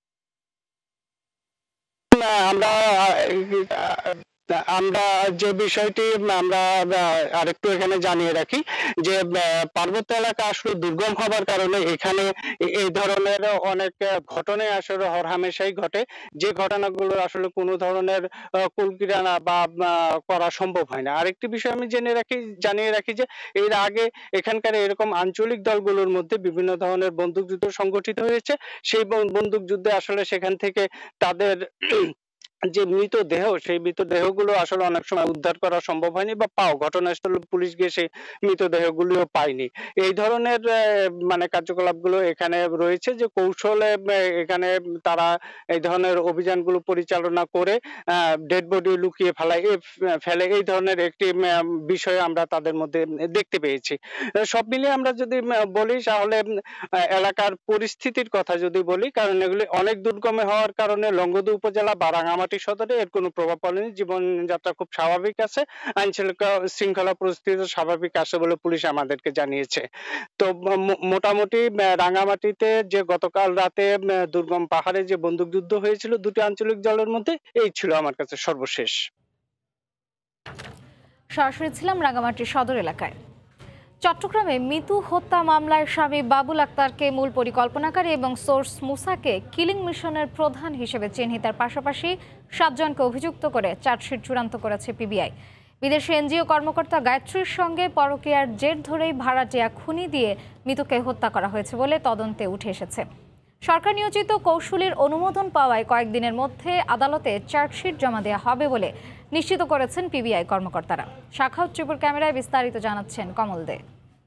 আমরা যে বিষয়টি আমরা আরেকটু এখানে জানিয়ে রাখি যে পার্বত্য এলাকা আসলে দুর্গম হবার কারণে এখানে এই ধরনের অনেক ঘটনাই আসলে হরহামেশাই ঘটে, যে ঘটনাগুলো আসলে কোনো ধরনের কুলকিরানা বা করা সম্ভব হয় না। আরেকটি বিষয় আমি জানিয়ে রাখি যে এর আগে এখানকার এরকম আঞ্চলিক দলগুলোর মধ্যে বিভিন্ন ধরনের বন্দুকযুদ্ধ সংগঠিত হয়েছে। সেই বন্দুকযুদ্ধে আসলে সেখান থেকে তাদের যে মৃতদেহ, সেই মৃতদেহগুলো আসলে অনেক সময় উদ্ধার করা সম্ভব হয়নি বা ঘটনাস্থলে পুলিশ গিয়ে সেই মৃতদেহগুলিও পায়নি। এই ধরনের কার্যকলাপগুলো এখানে রয়েছে, যে কৌশলে এখানে তারা এই ধরনের অভিযানগুলো পরিচালনা করে ডেড বডি লুকিয়ে ফেলে এই ধরনের একটি বিষয় আমরা তাদের মধ্যে দেখতে পেয়েছি। সব মিলিয়ে আমরা যদি বলি তাহলে এলাকার পরিস্থিতির কথা যদি বলি, কারণ এগুলি অনেক দুর্গমে হওয়ার কারণে লংগদু উপজেলা বা রাঙামাটি সদরে এর কোনো প্রভাব পড়েনি। জীবনযাত্রা খুব স্বাভাবিক আছে, আইন শৃঙ্খলা পরিস্থিতি স্বাভাবিক আছে বলে পুলিশ আমাদেরকে জানিয়েছে। তো মোটামুটি রাঙামাটিতে যে গতকাল রাতে দুর্গম পাহাড়ে যে বন্দুকযুদ্ধ হয়েছিল 2টি আঞ্চলিক দলের মধ্যে, এই ছিল আমার কাছে সর্বশেষ। সরাসরি ছিলাম রাঙামাটির সদর এলাকায়। চট্টগ্রামে মিতু হত্যা মামলায় স্বামী বাবুল আক্তারকে মূল পরিকল্পনাকারী এবং সোর্স মুসাকে কিলিং মিশনের প্রধান হিসেবে চিহ্নিতের পাশাপাশি 7 জনকে অভিযুক্ত করে চার্জশিট চূড়ান্ত করেছে পিবিআই। বিদেশি এনজিও কর্মকর্তা গায়ত্রীর সঙ্গে পরকীয়ার জের ধরেই ভাড়াটিয়া খুনি দিয়ে মিতুকে হত্যা করা হয়েছে বলে তদন্তে উঠে এসেছে। সরকার নিয়োজিত কৌশলীর অনুমোদন পাওয়ায় কয়েকদিনের মধ্যে আদালতে চার্জশিট জমা দেওয়া হবে বলে নিশ্চিত করেছেন পিবিআই কর্মকর্তারা। শাখাউত ত্রিপুর ক্যামেরায় বিস্তারিত জানাচ্ছেন কমল দে।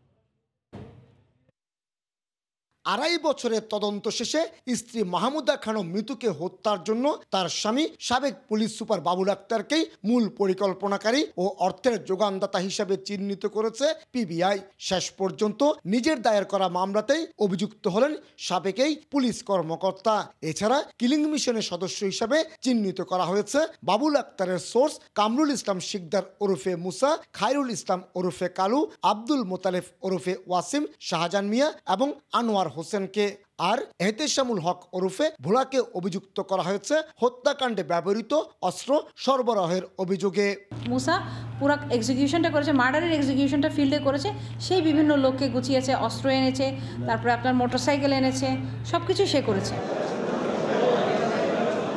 2.5 বছরের তদন্ত শেষে স্ত্রী মাহমুদা খানম মিতুকে হত্যার জন্য তার স্বামী সাবেক পুলিশ সুপার বাবুল আক্তারকেই মূল পরিকল্পনাকারী ও অর্থের যোগানদাতা হিসেবে চিহ্নিত করেছে পিবিআই। শেষ পর্যন্ত নিজের দায়ের করা মামলাতেই অভিযুক্ত হলেন সাবেকেই পুলিশ কর্মকর্তা। এছাড়া কিলিং মিশনের সদস্য হিসেবে চিহ্নিত করা হয়েছে বাবুল আক্তারের সোর্স কামরুল ইসলাম শিকদার ওরফে মুসা, খায়রুল ইসলাম ওরফে কালু, আব্দুল মোতালেফ ওরফে ওয়াসিম, শাহজাহান মিয়া এবং আনোয়ার হোসেনকে। আর এহতেশামুল হক ওরফে ভোলাকে অভিযুক্ত করা হয়েছে হত্যাকাণ্ডে ব্যবহৃত অস্ত্র সরবরাহের অভিযোগে। মুসা পুরো এক্সিকিউশনটা করেছে, মার্ডারের এক্সিকিউশনটা ফিল্ডে করেছে, সেই বিভিন্ন লোককে গুছিয়েছে, অস্ত্র এনেছে, তারপরে আপনার মোটরসাইকেল এনেছে, সব কিছু সে করেছে।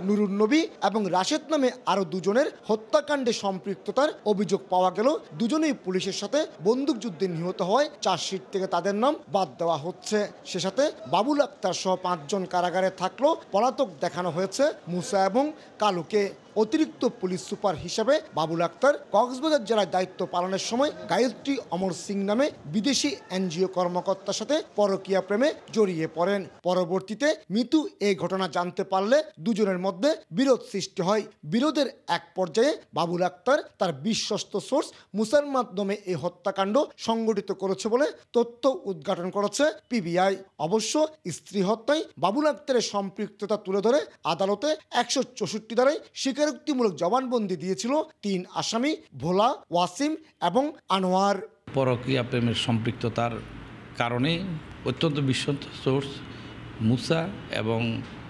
নুরুন নবী এবং রাশেদ নামে আরও দুজনের হত্যাকাণ্ডে সম্পৃক্ততার অভিযোগ পাওয়া গেল। দুজনেই পুলিশের সাথে বন্দুকযুদ্ধে নিহত হয়। চার্জশিট থেকে তাদের নাম বাদ দেওয়া হচ্ছে। সে সাথে বাবুল আক্তার সহ 5 জন কারাগারে থাকলেও পলাতক দেখানো হয়েছে মুসা এবং কালুকে। অতিরিক্ত পুলিশ সুপার হিসেবে বাবুল আক্তার কক্সবাজার জেলায় দায়িত্ব পালনের সময় গায়ত্রী অমর সিং নামে বিদেশি এনজিও কর্মকর্তার সাথে পরকীয়া প্রেমে জড়িয়ে পড়েন। পরবর্তীতে মিতু এই ঘটনা জানতে পারলে দুজনের মধ্যে বিরোধ সৃষ্টি হয়। বিরোধের এক পর্যায়ে বাবুল আক্তার তার বিশ্বস্ত সোর্স মুসার মাধ্যমে এই হত্যাকাণ্ড সংগঠিত করেছে বলে তথ্য উদ্ঘাটন করেছে পিবিআই। অবশ্য স্ত্রী হত্যায় বাবুল আক্তারের সম্পৃক্ততা তুলে ধরে আদালতে 164 ধারায় স্বীকারোক্তিমূলক জবানবন্দি দিয়েছিল 3 আসামি ভোলা, ওয়াসিম এবং আনোয়ার। পরকীয়া প্রেমের সম্পৃক্ততার কারণে অত্যন্ত বিশ্বস্ত সোর্স মুসা এবং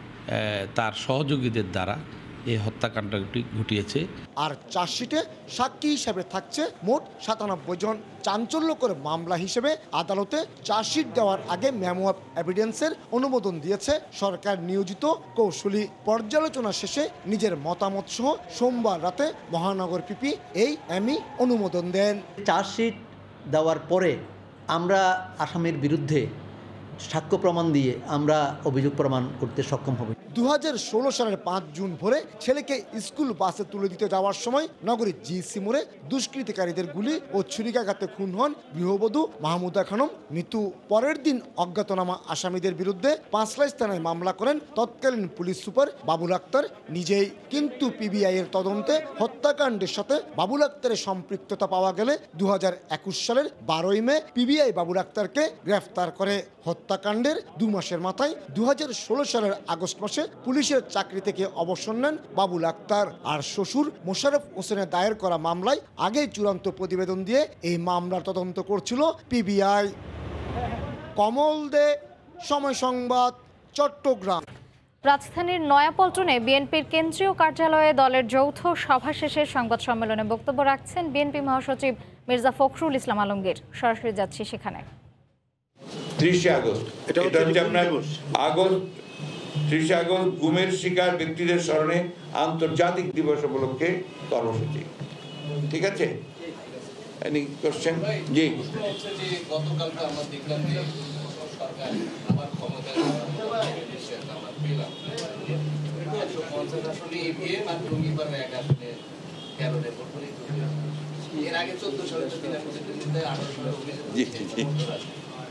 তার সহযোগীদের দ্বারা এই হত্যাকাণ্ডটি ঘটিয়েছে। আর চার্জশিটে সাক্ষী হিসেবে থাকছে মোট 97 জন। চাঞ্চল্যকর মামলা হিসেবে আদালতে চার্জশিট দেওয়ার আগে মেমো অফ এভিডেন্সের অনুমোদন দিয়েছে সরকার নিয়োজিত কৌশলী। পর্যালোচনা শেষে নিজের মতামত সহ সোমবার রাতে মহানগর পিপি এই অনুমোদন দেন। চার্জশিট দেওয়ার পরে আমরা আসামির বিরুদ্ধে সাক্ষ্য প্রমাণ দিয়ে আমরা অভিযোগ প্রমাণ করতে সক্ষম হব। 2016 সালের 5 জুন ভোরে ছেলেকে স্কুল বাসে তুলে দিতে যাওয়ার সময় নগরীর জিসি মোড়ে দুষ্কৃতিকারীদের গুলি ও ছুরিকাঘাতে খুন হন গৃহবধূ মাহমুদা খানম মিতু। পরের দিন অজ্ঞাতনামা আসামিদের বিরুদ্ধে 5 থানায় মামলা করেন তৎকালীন পুলিশ সুপার বাবুল আক্তার নিজেই। কিন্তু পিবিআই এর তদন্তে হত্যাকাণ্ডের সাথে বাবুল আক্তারের সম্পৃক্ততা পাওয়া গেলে 2021 সালের 12 মে পিবিআই বাবুল আক্তারকে গ্রেফতার করে। হত্যাকাণ্ডের 2 মাসের মাথায় 2016 সালের আগস্ট মাসে পুলিশের চাকরি থেকে অবসর নেন বাবুল আক্তার। আর শ্বশুর মোশাররফ হোসেনের দায়ের করা মামলায় আগেই চূড়ান্ত প্রতিবেদন দিয়ে এই মামলার তদন্ত করছিল পিবিআই। কমল দে, সময় সংবাদ, চট্টগ্রাম। রাজধানীর নয়াপল্টনে বিএনপির কেন্দ্রীয় কার্যালয়ে দলের যৌথ সভা শেষে সংবাদ সম্মেলনে বক্তব্য রাখছেন বিএনপি মহাসচিব মির্জা ফখরুল ইসলাম আলমগীর। সরাসরি যাচ্ছি সেখানে। 30 আগস্ট এটা হচ্ছে আপনার আগস্ট 30 আগস্ট গুমের শিকার ব্যক্তিদের স্মরণে আন্তর্জাতিক দিবস উপলক্ষে কর্মসূচি। ঠিক আছে? Any question? জি। গতকালকে আমরা দেখলাম যে সরকার আবার ক্ষমতায় পেলাম 150 আসলে ইভিএম আর রঙিবার এক আসলে 13 রেকর্ড করে এর আগে 14 সালে তো বিনা প্রতিদ্বন্দ্বিতায় 18 সালে অভিযোগ।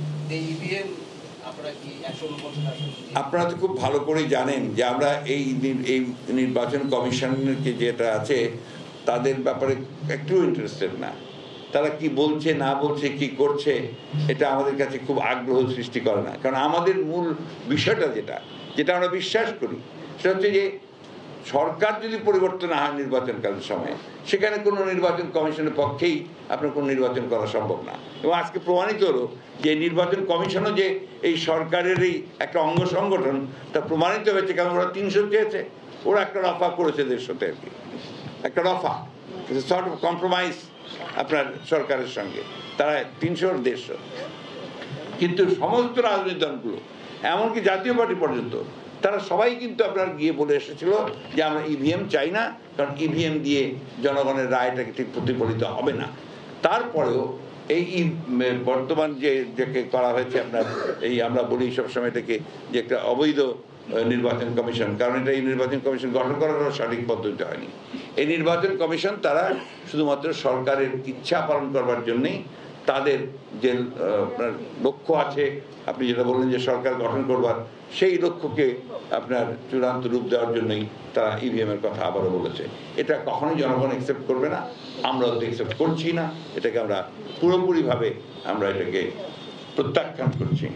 আপনারা তো খুব ভালো করেই জানেন যে আমরা এই নির্বাচন কমিশনকে যেটা আছে তাদের ব্যাপারে একটু ইন্টারেস্টেড না। তারা কি বলছে না বলছে কি করছে এটা আমাদের কাছে খুব আগ্রহ সৃষ্টি করে না। কারণ আমাদের মূল বিষয়টা যেটা আমরা বিশ্বাস করি সেটা হচ্ছে যে সরকার যদি পরিবর্তন না হয় নির্বাচনকালীন সময়ে সেখানে কোনো নির্বাচন কমিশনের পক্ষেই আপনার কোনো নির্বাচন করা সম্ভব না। এবং আজকে প্রমাণিত হলো যে নির্বাচন কমিশনও যে এই সরকারেরই একটা অঙ্গ সংগঠন তা প্রমাণিত হয়েছে। কারণ ওরা 300 চেয়েছে, ওরা একটা রফা করেছে 150 আর কি, একটা রফা সর্ট অফ কম্প্রোমাইজ আপনার সরকারের সঙ্গে। তারা 300 150, কিন্তু সমস্ত রাজনৈতিক দলগুলো এমনকি জাতীয় পার্টি পর্যন্ত তারা সবাই কিন্তু আপনার গিয়ে বলে এসেছিল যে আমরা ইভিএম চাই না, কারণ ইভিএম দিয়ে জনগণের রায়টাকে ঠিক প্রতিফলিত হবে না। তারপরেও এই বর্তমান যাকে করা হয়েছে আপনার এই আমরা বলি সবসময় এটাকে যে একটা অবৈধ নির্বাচন কমিশন, কারণ এটা এই নির্বাচন কমিশন গঠন করার সঠিক পদ্ধতি হয়নি। এই নির্বাচন কমিশন তারা শুধুমাত্র সরকারের ইচ্ছা পালন করবার জন্যেই তাদের যে আপনার লক্ষ্য আছে, আপনি যেটা বললেন যে সরকার গঠন করবার, সেই লক্ষ্যকে আপনার চূড়ান্ত রূপ দেওয়ার জন্যই তারা ইভিএমের কথা আবারও বলেছে। এটা কখনোই জনগণ অ্যাকসেপ্ট করবে না, আমরাও তো অ্যাকসেপ্ট করছি না। এটাকে আমরা পুরোপুরিভাবে আমরা এটাকে প্রত্যাখ্যান করছি।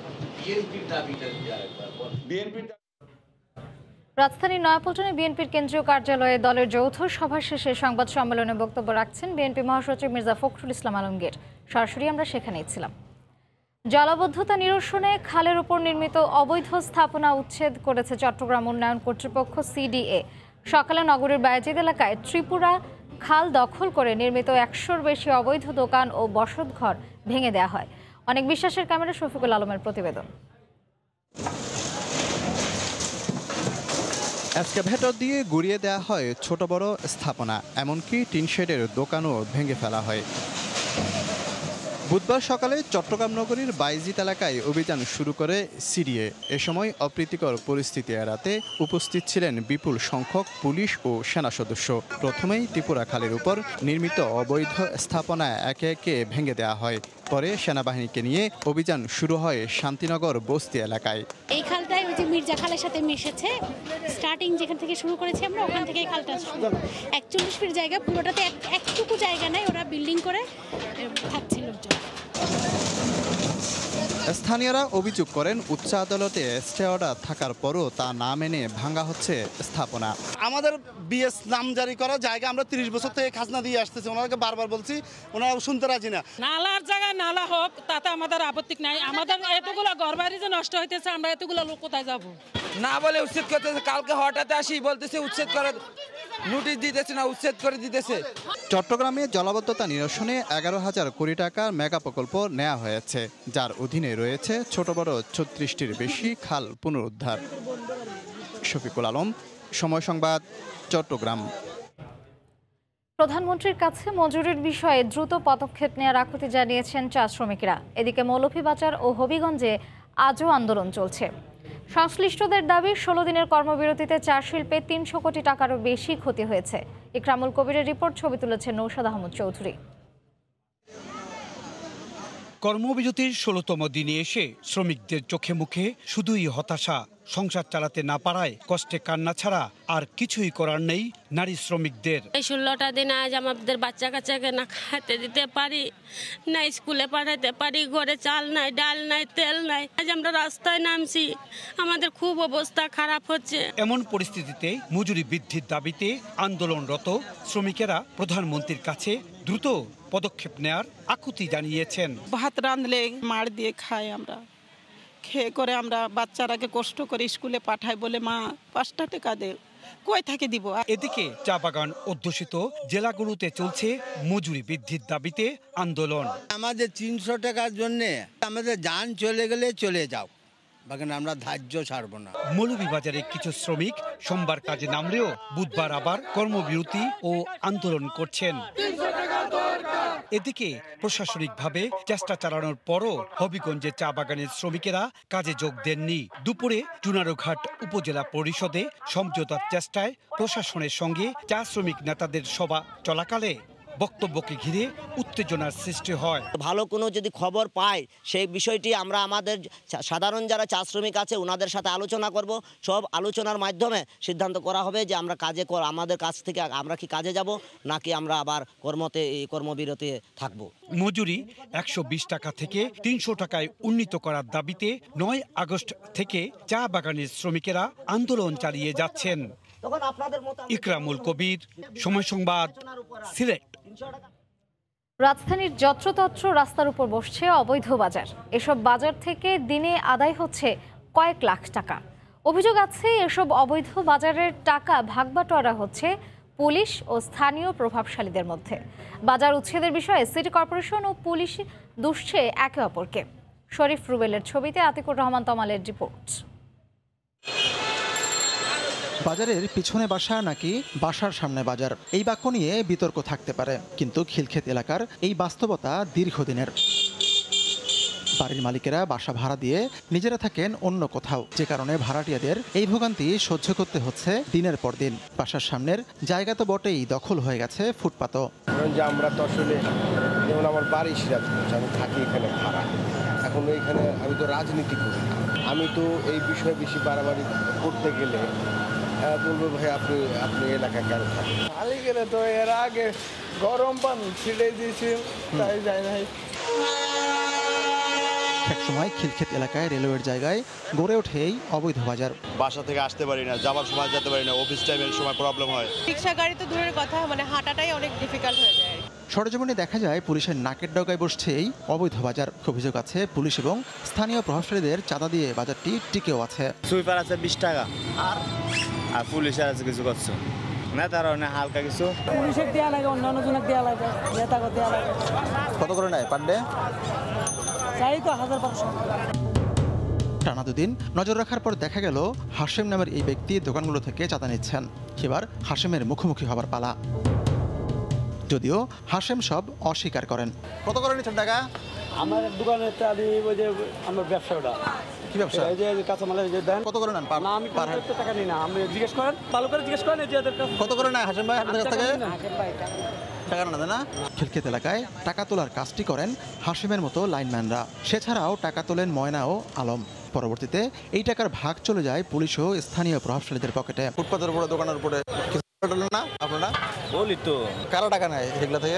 রাজধানীর নয়াপল্টনে বিএনপির কেন্দ্রীয় কার্যালয়ে দলের যৌথ সভা শেষে সংবাদ সম্মেলনে বক্তব্য রাখছেন বিএনপি মহাসচিব মির্জা ফখরুল ইসলাম আলমগীর। সরাসরি আমরা সেখানেই ছিলাম। জলাবদ্ধতা নিরসনে খালের উপর নির্মিত অবৈধ স্থাপনা উচ্ছেদ করেছে চট্টগ্রাম উন্নয়ন কর্তৃপক্ষ সিডিএ। সকালে নগরীর বায়েজিদ এলাকায় ত্রিপুরা খাল দখল করে নির্মিত 100-র বেশি অবৈধ দোকান ও বসতঘর ভেঙে দেওয়া হয়। অনেক বিশ্বাসের ক্যামেরা শফিকুল আলমের প্রতিবেদন। এক্সকাভেটর দিয়ে গুড়িয়ে দেওয়া হয় ছোট বড় স্থাপনা, এমনকি টিন শেডের দোকানও ভেঙে ফেলা হয়। বুধবার সকালে চট্টগ্রাম নগরীর বাইজিত এলাকায় অভিযান শুরু করে সিডিএ। এ সময় অপ্রীতিকর পরিস্থিতি এড়াতে উপস্থিত ছিলেন বিপুল সংখ্যক পুলিশ ও সেনা সদস্য। প্রথমেই ত্রিপুরা খালের উপর নির্মিত অবৈধ স্থাপনা একে একে ভেঙে দেওয়া হয়। পরে সেনাবাহিনীকে নিয়ে অভিযান শুরু হয় শান্তিনগর বস্তি এলাকায়। এই খালটাই ওই যে মির্জা খালের সাথে মিশেছে। স্টার্টিং যেখান থেকে শুরু করেছি আমরা, ওখান থেকে খালটা শুরু। 41 ফিট জায়গা, পুরোটাতে একটুকু জায়গা নাই, ওরা বিল্ডিং করে থাকছে লোকজন। স্থানীয়রা অভিযোগ করেন উচ্চ আদালতে স্টে অর্ডার থাকার পরও তা না মেনে ভাঙা হচ্ছে স্থাপনা। আমাদের বিএস নাম জারি করা জায়গা আমরা 30 বছর থেকে খাজনা দিয়ে আসতেছি, ওনাকে বারবার বলছি, ওনারা শুনতে রাজি না। নালার জায়গায় নালা হোক, তাতে আমাদের আপত্তি নাই। আমাদের এতগুলো ঘরবাড়ি যে নষ্ট হইতেছে, আমরা এতগুলো লোক কোথায় যাব? না বলে উচ্ছেদ করতেছে। কালকে হঠাৎ আসি বলতেছে উচ্ছেদ করে, নোটিশ দিতেছে না, উচ্ছেদ করে দিতেছে। চট্টগ্রামে জলাবদ্ধতা নিরসনে 11,000 কোটি টাকার মেগা প্রকল্প নেওয়া হয়েছে, যার অধীনে রয়েছে ছোট বড় 36টির বেশি খাল পুনরুদ্ধার। শফিকুল আলম, সময় সংবাদ, চট্টগ্রাম। প্রধানমন্ত্রীর কাছে মজুরির বিষয়ে দ্রুত পদক্ষেপ নেওয়ার আকুতি জানিয়েছেন চা শ্রমিকরা। এদিকে মৌলভীবাজার ও হবিগঞ্জে আজও আন্দোলন চলছে। সংশ্লিষ্টদের দাবি 16 দিনের কর্মবিরতিতে চা শিল্পে 300 কোটি টাকারও বেশি ক্ষতি হয়েছে। ইকরামুল কবিরের রিপোর্ট, ছবি তুলেছেন নৌশাদ আহমদ চৌধুরী। কর্মবিরতির 16তম দিনে এসে শ্রমিকদের চোখে মুখে শুধুই হতাশা। সংসার চালাতে না পারায় কষ্টে কান্না ছাড়া আর কিছুই করার নেই নারী শ্রমিকদের। 16টা দিন আজ আমাদের বাচ্চা কাচ্চাকে না খাইতে দিতে পারি, না স্কুলে পাঠাতে পারি, ঘরে চাল নাই, ডাল নাই, তেল নাই। আজ আমরা রাস্তায় নামছি, আমাদের খুব অবস্থা খারাপ হচ্ছে। এমন পরিস্থিতিতে মজুরি বৃদ্ধির দাবিতে আন্দোলনরত শ্রমিকেরা প্রধানমন্ত্রীর কাছে দ্রুত পদক্ষেপ নেয়ার আকুতি জানিয়েছেন। ভাত রাঁধলে মার দিয়ে খাই, আমরা খেয়ে করে আমরা বাচ্চারাকে কষ্ট করে স্কুলে পাঠাই বলে মা 5টা টাকা দে, কই থেকে দিব। এদিকে চা বাগান অধ্যুষিত জেলাগুলোতে চলছে মজুরি বৃদ্ধির দাবিতে আন্দোলন। আমাদের 300 টাকার জন্য আমাদের যান চলে গেলে চলে যাও, বাগান আমরা ধার্য ছাড়ব না। মৌলভীবাজারে কিছু শ্রমিক সোমবার কাজে নামলেও বুধবার আবার কর্মবিরতি ও আন্দোলন করছেন। এদিকে প্রশাসনিকভাবে চেষ্টা চালানোর পরও হবিগঞ্জে চা বাগানের শ্রমিকেরা কাজে যোগ দেননি। দুপুরে চুনারুঘাট উপজেলা পরিষদে সমঝোতার চেষ্টায় প্রশাসনের সঙ্গে চা শ্রমিক নেতাদের সভা চলাকালে বক্তব্যকে ঘিরে উত্তেজনার সৃষ্টি হয়। ভালো কোনো যদি খবর পাই সেই বিষয়টি আমরা আমাদের সাধারণ যারা চা শ্রমিক আছে ওনাদের সাথে আলোচনা করব। সব আলোচনার মাধ্যমে সিদ্ধান্ত করা হবে যে আমরা আমাদের কাছ থেকে আমরা কি কাজে যাব নাকি আমরা আবার কর্মবিরতি থাকব। মজুরি 120 টাকা থেকে 300 টাকায় উন্নীত করার দাবিতে 9 আগস্ট থেকে চা বাগানের শ্রমিকেরা আন্দোলন চালিয়ে যাচ্ছেন। ইকরামুল কবির, সময় সংবাদ, সিলেট। রাজধানীর যত্রতত্র রাস্তার উপর বসছে অবৈধ বাজার। এসব বাজার থেকে দিনে আদায় হচ্ছে কয়েক লাখ টাকা। অভিযোগ আছে এসব অবৈধ বাজারের টাকা ভাগবাটোয়ারা হচ্ছে পুলিশ ও স্থানীয় প্রভাবশালীদের মধ্যে। বাজার উচ্ছেদের বিষয়ে সিটি কর্পোরেশন ও পুলিশ দুষছে একে অপরকে। শরীফ রুবেলের ছবিতে আতিকুর রহমান তমালের রিপোর্ট। বাজারের পিছনে বাসা নাকি বাসার সামনে বাজার, এই বাক্য নিয়ে বিতর্ক থাকতে পারে, কিন্তু খিলক্ষেত এলাকার এই বাস্তবতা দীর্ঘদিনের। বাড়ির মালিকেরা বাসা ভাড়া দিয়ে নিজেরা থাকেন অন্য কোথাও, যে কারণে ভাড়াটিয়াদের এই ভোগান্তি সহ্য করতে হচ্ছে দিনের পর দিন। বাসার সামনের জায়গা তো বটেই, দখল হয়ে গেছে ফুটপাতও। আমরা তো আসলে যেমন আমার বাড়ি সিরাজগঞ্জ, আমি থাকি এখানে ভাড়া। এখন এইখানে আমি তো রাজনীতি করি, আমি তো এই বিষয়ে বেশি বাড়াবাড়ি করতে গেলে বলবো ভাই আপনি এলাকায় কেন থাকেন। খালি গেলে তো এর আগে গরম পানি ছিটে দিয়েছি, তাই যায় নাই। একসময় খিলক্ষেত এলাকায় রেলওয়ের জায়গায় গড়ে ওঠে এই অবৈধ বাজার। বাসা থেকে আসতে পারি না, যাওয়ার সময় যেতে পারি না, অফিস টাইমের সময় প্রবলেম হয়। রিক্সা গাড়ি তো দূরের কথা, মানে হাঁটাটাই অনেক ডিফিকাল্ট হয়ে যায়। সরেজমিনে দেখা যায় পুলিশের নাকের ডগায় বসছে এই অবৈধ বাজার। অভিযোগ আছে পুলিশ এবং স্থানীয় প্রভাবশালীদের চাঁদা দিয়ে বাজারটি টিকেও আছে। সুইপার আছে 20 টাকা আর পুলিশের আছে কিছু করছে না, তার হালকা কিছু পুলিশের দেওয়া লাগে, অন্যান্য জনের দেওয়া লাগে, নেতাকে দেওয়া লাগে। কত করে নেয় পার ডে? চাই তো 1500। টানা দুদিন নজর রাখার পর দেখা গেল হাশেম নামের এই ব্যক্তি দোকানগুলো থেকে চাঁদা নিচ্ছেন। এবার হাশেমের মুখোমুখি হবার পালা। যদিও হাশেম সব অস্বীকার করেন। কত করে নিচ্ছেন টাকা? আমার দোকানে আমার ব্যবসাটা কি ব্যবসা? এই যে কাঁচামালের যে দেন। কত করে নেন? না আমি টাকা নিই না, আপনি জিজ্ঞেস করেন, ভালো করে জিজ্ঞেস করেন। কত করে নেয় হাশেম ভাই আপনার কাছ থেকে? টাকা না না। খিলক্ষেত এলাকায় টাকা তোলার কাজটি করেন হাশেমের মতো লাইনম্যানরা। সে ছাড়াও টাকা তোলেন ময়না ও আলম। পরবর্তীতে এই টাকার ভাগ চলে যায় পুলিশ ও স্থানীয় প্রভাবশালীদের পকেটে। ফুটপাতের উপরে, দোকানের উপরে না আপনারা বলি তো কারা টাকা নেয় এগুলা থেকে?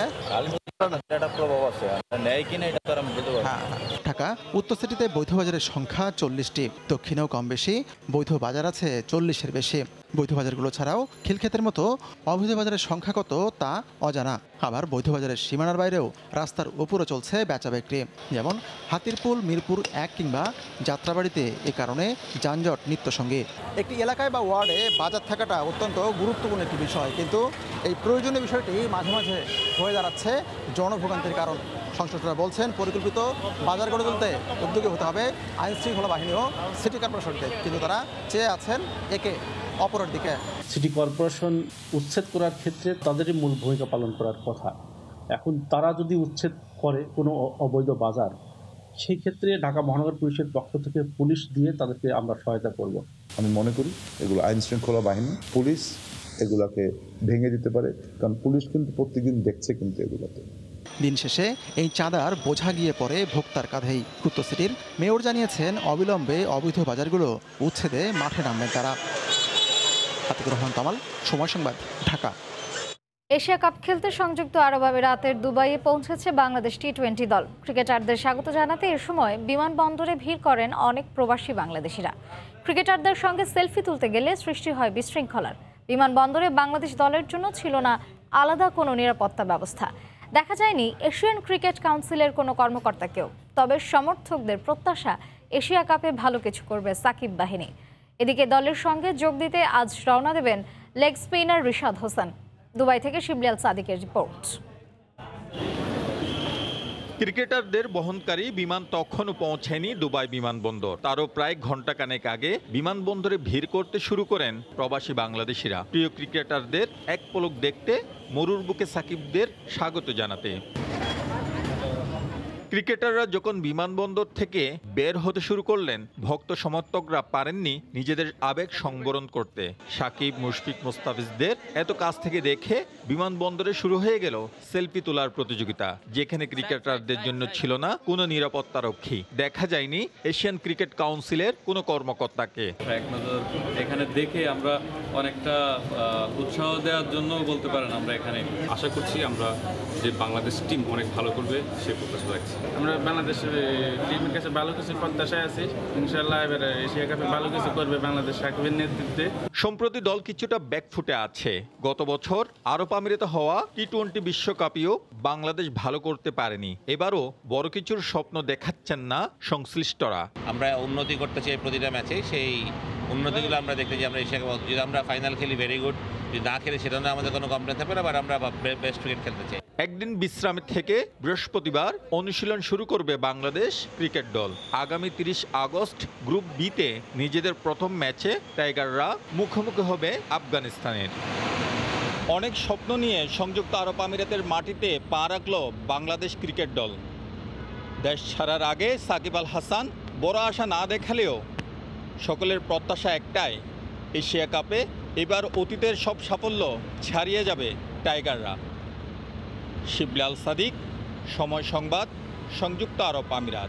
ঢাকা উত্তর সিটিতে বৈধ বাজারের সংখ্যা 40টি। দক্ষিণেও কম বেশি বৈধ বাজার আছে 40-এর বেশি। বৈধ বাজারগুলো ছাড়াও খিলক্ষেতের মতো অবৈধ বাজারের সংখ্যা কত তা অজানা। আবার বৈধ বাজারের সীমানার বাইরেও রাস্তার উপরও চলছে বেচা বিক্রি, যেমন হাতিরপুল, মিরপুর 1 কিংবা যাত্রাবাড়িতে। এ কারণে যানজট নিত্যসঙ্গী। একটি এলাকায় বা ওয়ার্ডে বাজার থাকাটা অত্যন্ত গুরুত্বপূর্ণ একটি বিষয়, কিন্তু এই প্রয়োজনীয় বিষয়টি মাঝে মাঝে হয়ে দাঁড়াচ্ছে জনভোগান্তির কারণ। সংশ্লিষ্টরা বলছেন পরিকল্পিত বাজার গড়ে তুলতে উদ্যোগী হতে হবে আইন শৃঙ্খলা বাহিনী ও সিটি কর্পোরেশনকে, কিন্তু তারা চেয়ে আছেন একে অপরের দিকে। সিটি কর্পোরেশন উচ্ছেদ করার ক্ষেত্রে তাদেরই মূল ভূমিকা পালন করার কথা। এখন তারা যদি উচ্ছেদ করে কোনো অবৈধ বাজার, সেই ক্ষেত্রে ঢাকা মহানগর পুলিশের পক্ষ থেকে পুলিশ দিয়ে তাদেরকে আমরা সহায়তা করব। আমি মনে করি এগুলো আইন শৃঙ্খলা বাহিনী, পুলিশ এগুলাকে ভেঙে দিতে পারে, কারণ পুলিশ কিন্তু প্রত্যেকদিন দেখছে কিন্তু এগুলোতে। দিন শেষে এই চাঁদার বোঝা গিয়ে পড়ে ভোক্তার কাঁধেই। উত্তর সিটির মেয়র জানিয়েছেন অবিলম্বে অবৈধ বাজারগুলো উচ্ছেদে মাঠে নামবেন তারা। আতিকুর রহমান কামাল, সময় সংবাদ, ঢাকা। এশিয়া কাপ খেলতে সংযুক্ত আরব আমিরাতের দুবাইয়ে পৌঁছেছে বাংলাদেশ টি-20 দল। ক্রিকেটারদের স্বাগত জানাতে এ সময় বিমানবন্দরে ভিড় করেন অনেক প্রবাসী বাংলাদেশিরা। ক্রিকেটারদের সঙ্গে সেলফি তুলতে গেলে সৃষ্টি হয় বিশৃঙ্খলার। বিমানবন্দরে বাংলাদেশ দলের জন্য ছিল না আলাদা কোনো নিরাপত্তা ব্যবস্থা। দেখা যায়নি এশিয়ান ক্রিকেট কাউন্সিলের কোনো কর্মকর্তাকেও। তবে সমর্থকদের প্রত্যাশা এশিয়া কাপে ভালো কিছু করবে সাকিব বাহিনী। এদিকে দলের সঙ্গে যোগ দিতে আজ রওনা দেবেন leg spinner Rishad Hossain. Dubai থেকে শিবলিয়াল সাদিকের রিপোর্ট। ক্রিকেটারদের বহনকারী বিমান তখনও পৌঁছেনি দুবাই বিমানবন্দর। তারও প্রায় ঘণ্টাখানেক আগে বিমানবন্দরে ভিড় করতে শুরু করেন প্রবাসী বাংলাদেশিরা প্রিয় ক্রিকেটারদের এক পলক দেখতে, মরুর বুকে সাকিবদের স্বাগত জানাতে। ক্রিকেটাররা যখন বিমানবন্দর থেকে বের হতে শুরু করলেন, ভক্ত সমর্থকরা পারেননি নিজেদের আবেগ সংবরণ করতে। সাকিব, মুশফিক, মুস্তাফিজদের এত কাছ থেকে দেখে বিমানবন্দরে শুরু হয়ে গেল সেলফি তোলার প্রতিযোগিতা, যেখানে ক্রিকেটারদের জন্য ছিল না কোনো নিরাপত্তা রক্ষী। দেখা যায়নি এশিয়ান ক্রিকেট কাউন্সিলের কোনো কর্মকর্তাকে। এক নজর এখানে দেখে আমরা অনেকটা উৎসাহ দেওয়ার জন্য বলতে পারেন আমরা এখানে আশা করছি আমরা যে বাংলাদেশ টিম অনেক ভালো করবে সে প্রত্যাশা রাখছি। আমরা বাংলাদেশের টিমের কাছে ভালো কিছু প্রত্যাশায় আছি। ইনশাআল্লাহ এবার এশিয়া কাপে ভালো কিছু করবে বাংলাদেশ সাকিবের নেতৃত্বে। সম্প্রতি দল কিছুটা ব্যাকফুটে আছে। গত বছর আরব আমিরাতে হওয়া টি-20 বিশ্বকাপেও বাংলাদেশ ভালো করতে পারেনি। এবারও বড় কিছুর স্বপ্ন দেখাচ্ছেন না সংশ্লিষ্টরা। আমরা উন্নতি করতে চাই প্রতিটা ম্যাচে, সেই উন্নতিগুলো আমরা দেখতে চাই। আমরা এশিয়া কাপ যদি আমরা ফাইনাল খেলি ভেরি গুড, যদি না খেলে সেটা না আমাদের কোনো কমপ্লেন থাকবে না, বাট আমরা বেস্ট ক্রিকেট খেলতে চাই। একদিন বিশ্রামের থেকে বৃহস্পতিবার অনুশীলন শুরু করবে বাংলাদেশ ক্রিকেট দল। আগামী 30 আগস্ট গ্রুপ বিতে নিজেদের প্রথম ম্যাচে টাইগাররা মুখোমুখি হবে আফগানিস্তানের। অনেক স্বপ্ন নিয়ে সংযুক্ত আরব আমিরাতের মাটিতে পা রাখল বাংলাদেশ ক্রিকেট দল। দেশ ছাড়ার আগে সাকিব আল হাসান বড় আশা না দেখালেও সকলের প্রত্যাশা একটাই, এশিয়া কাপে এবার অতীতের সব সাফল্য ছাড়িয়ে যাবে টাইগাররা। শিবলাল সাদিক, সময় সংবাদ, সংযুক্ত আরব আমিরাত।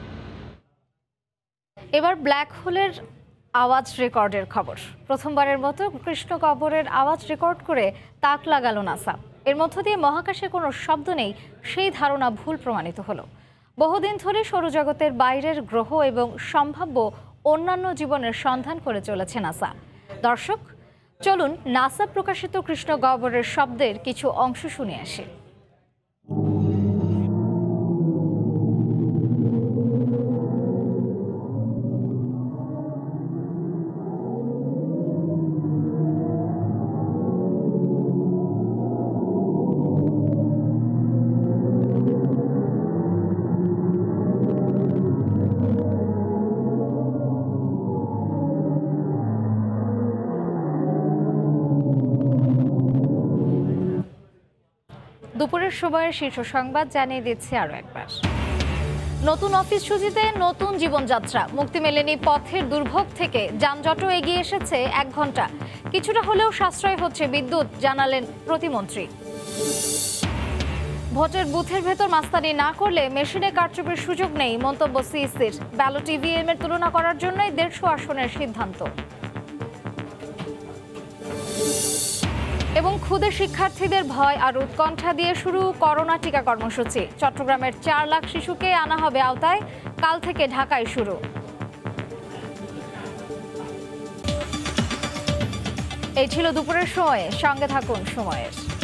এবার ব্ল্যাক হোলের আওয়াজ রেকর্ডের খবর। প্রথমবারের মতো কৃষ্ণ গহ্বরের আওয়াজ রেকর্ড করে তাক লাগালো নাসা। এর মধ্য দিয়ে মহাকাশে কোনো শব্দ নেই সেই ধারণা ভুল প্রমাণিত হলো। বহুদিন ধরে সৌরজগতের বাইরের গ্রহ এবং সম্ভাব্য অন্যান্য জীবনের সন্ধান করে চলেছে নাসা। দর্শক, চলুন নাসা প্রকাশিত কৃষ্ণ গহ্বরের শব্দের কিছু অংশ শুনে আসি। দুপুরের সময়ের শীর্ষ সংবাদ জানিয়ে দিচ্ছে আরও একবার। নতুন অফিস সূচিতে নতুন জীবনযাত্রা, মুক্তি মেলেনি পথের দুর্ভোগ থেকে, যানজটও এগিয়ে এসেছে 1 ঘন্টা। কিছুটা হলেও সাশ্রয় হচ্ছে বিদ্যুৎ, জানালেন প্রতিমন্ত্রী। ভোটের বুথের ভেতর মাস্তানি না করলে মেশিনে কারচুপির সুযোগ নেই, মন্তব্য সিইসির। ব্যালট ইভিএম এর তুলনা করার জন্যই 150 আসনের সিদ্ধান্ত। এবং ক্ষুদে শিক্ষার্থীদের ভয় আর উৎকণ্ঠা দিয়ে শুরু করোনা টিকা কর্মসূচি। চট্টগ্রামের 4 লাখ শিশুকে আনা হবে আওতায়, কাল থেকে ঢাকায় শুরু। এই ছিল দুপুরের সময়ে, সঙ্গে থাকুন সময়ের।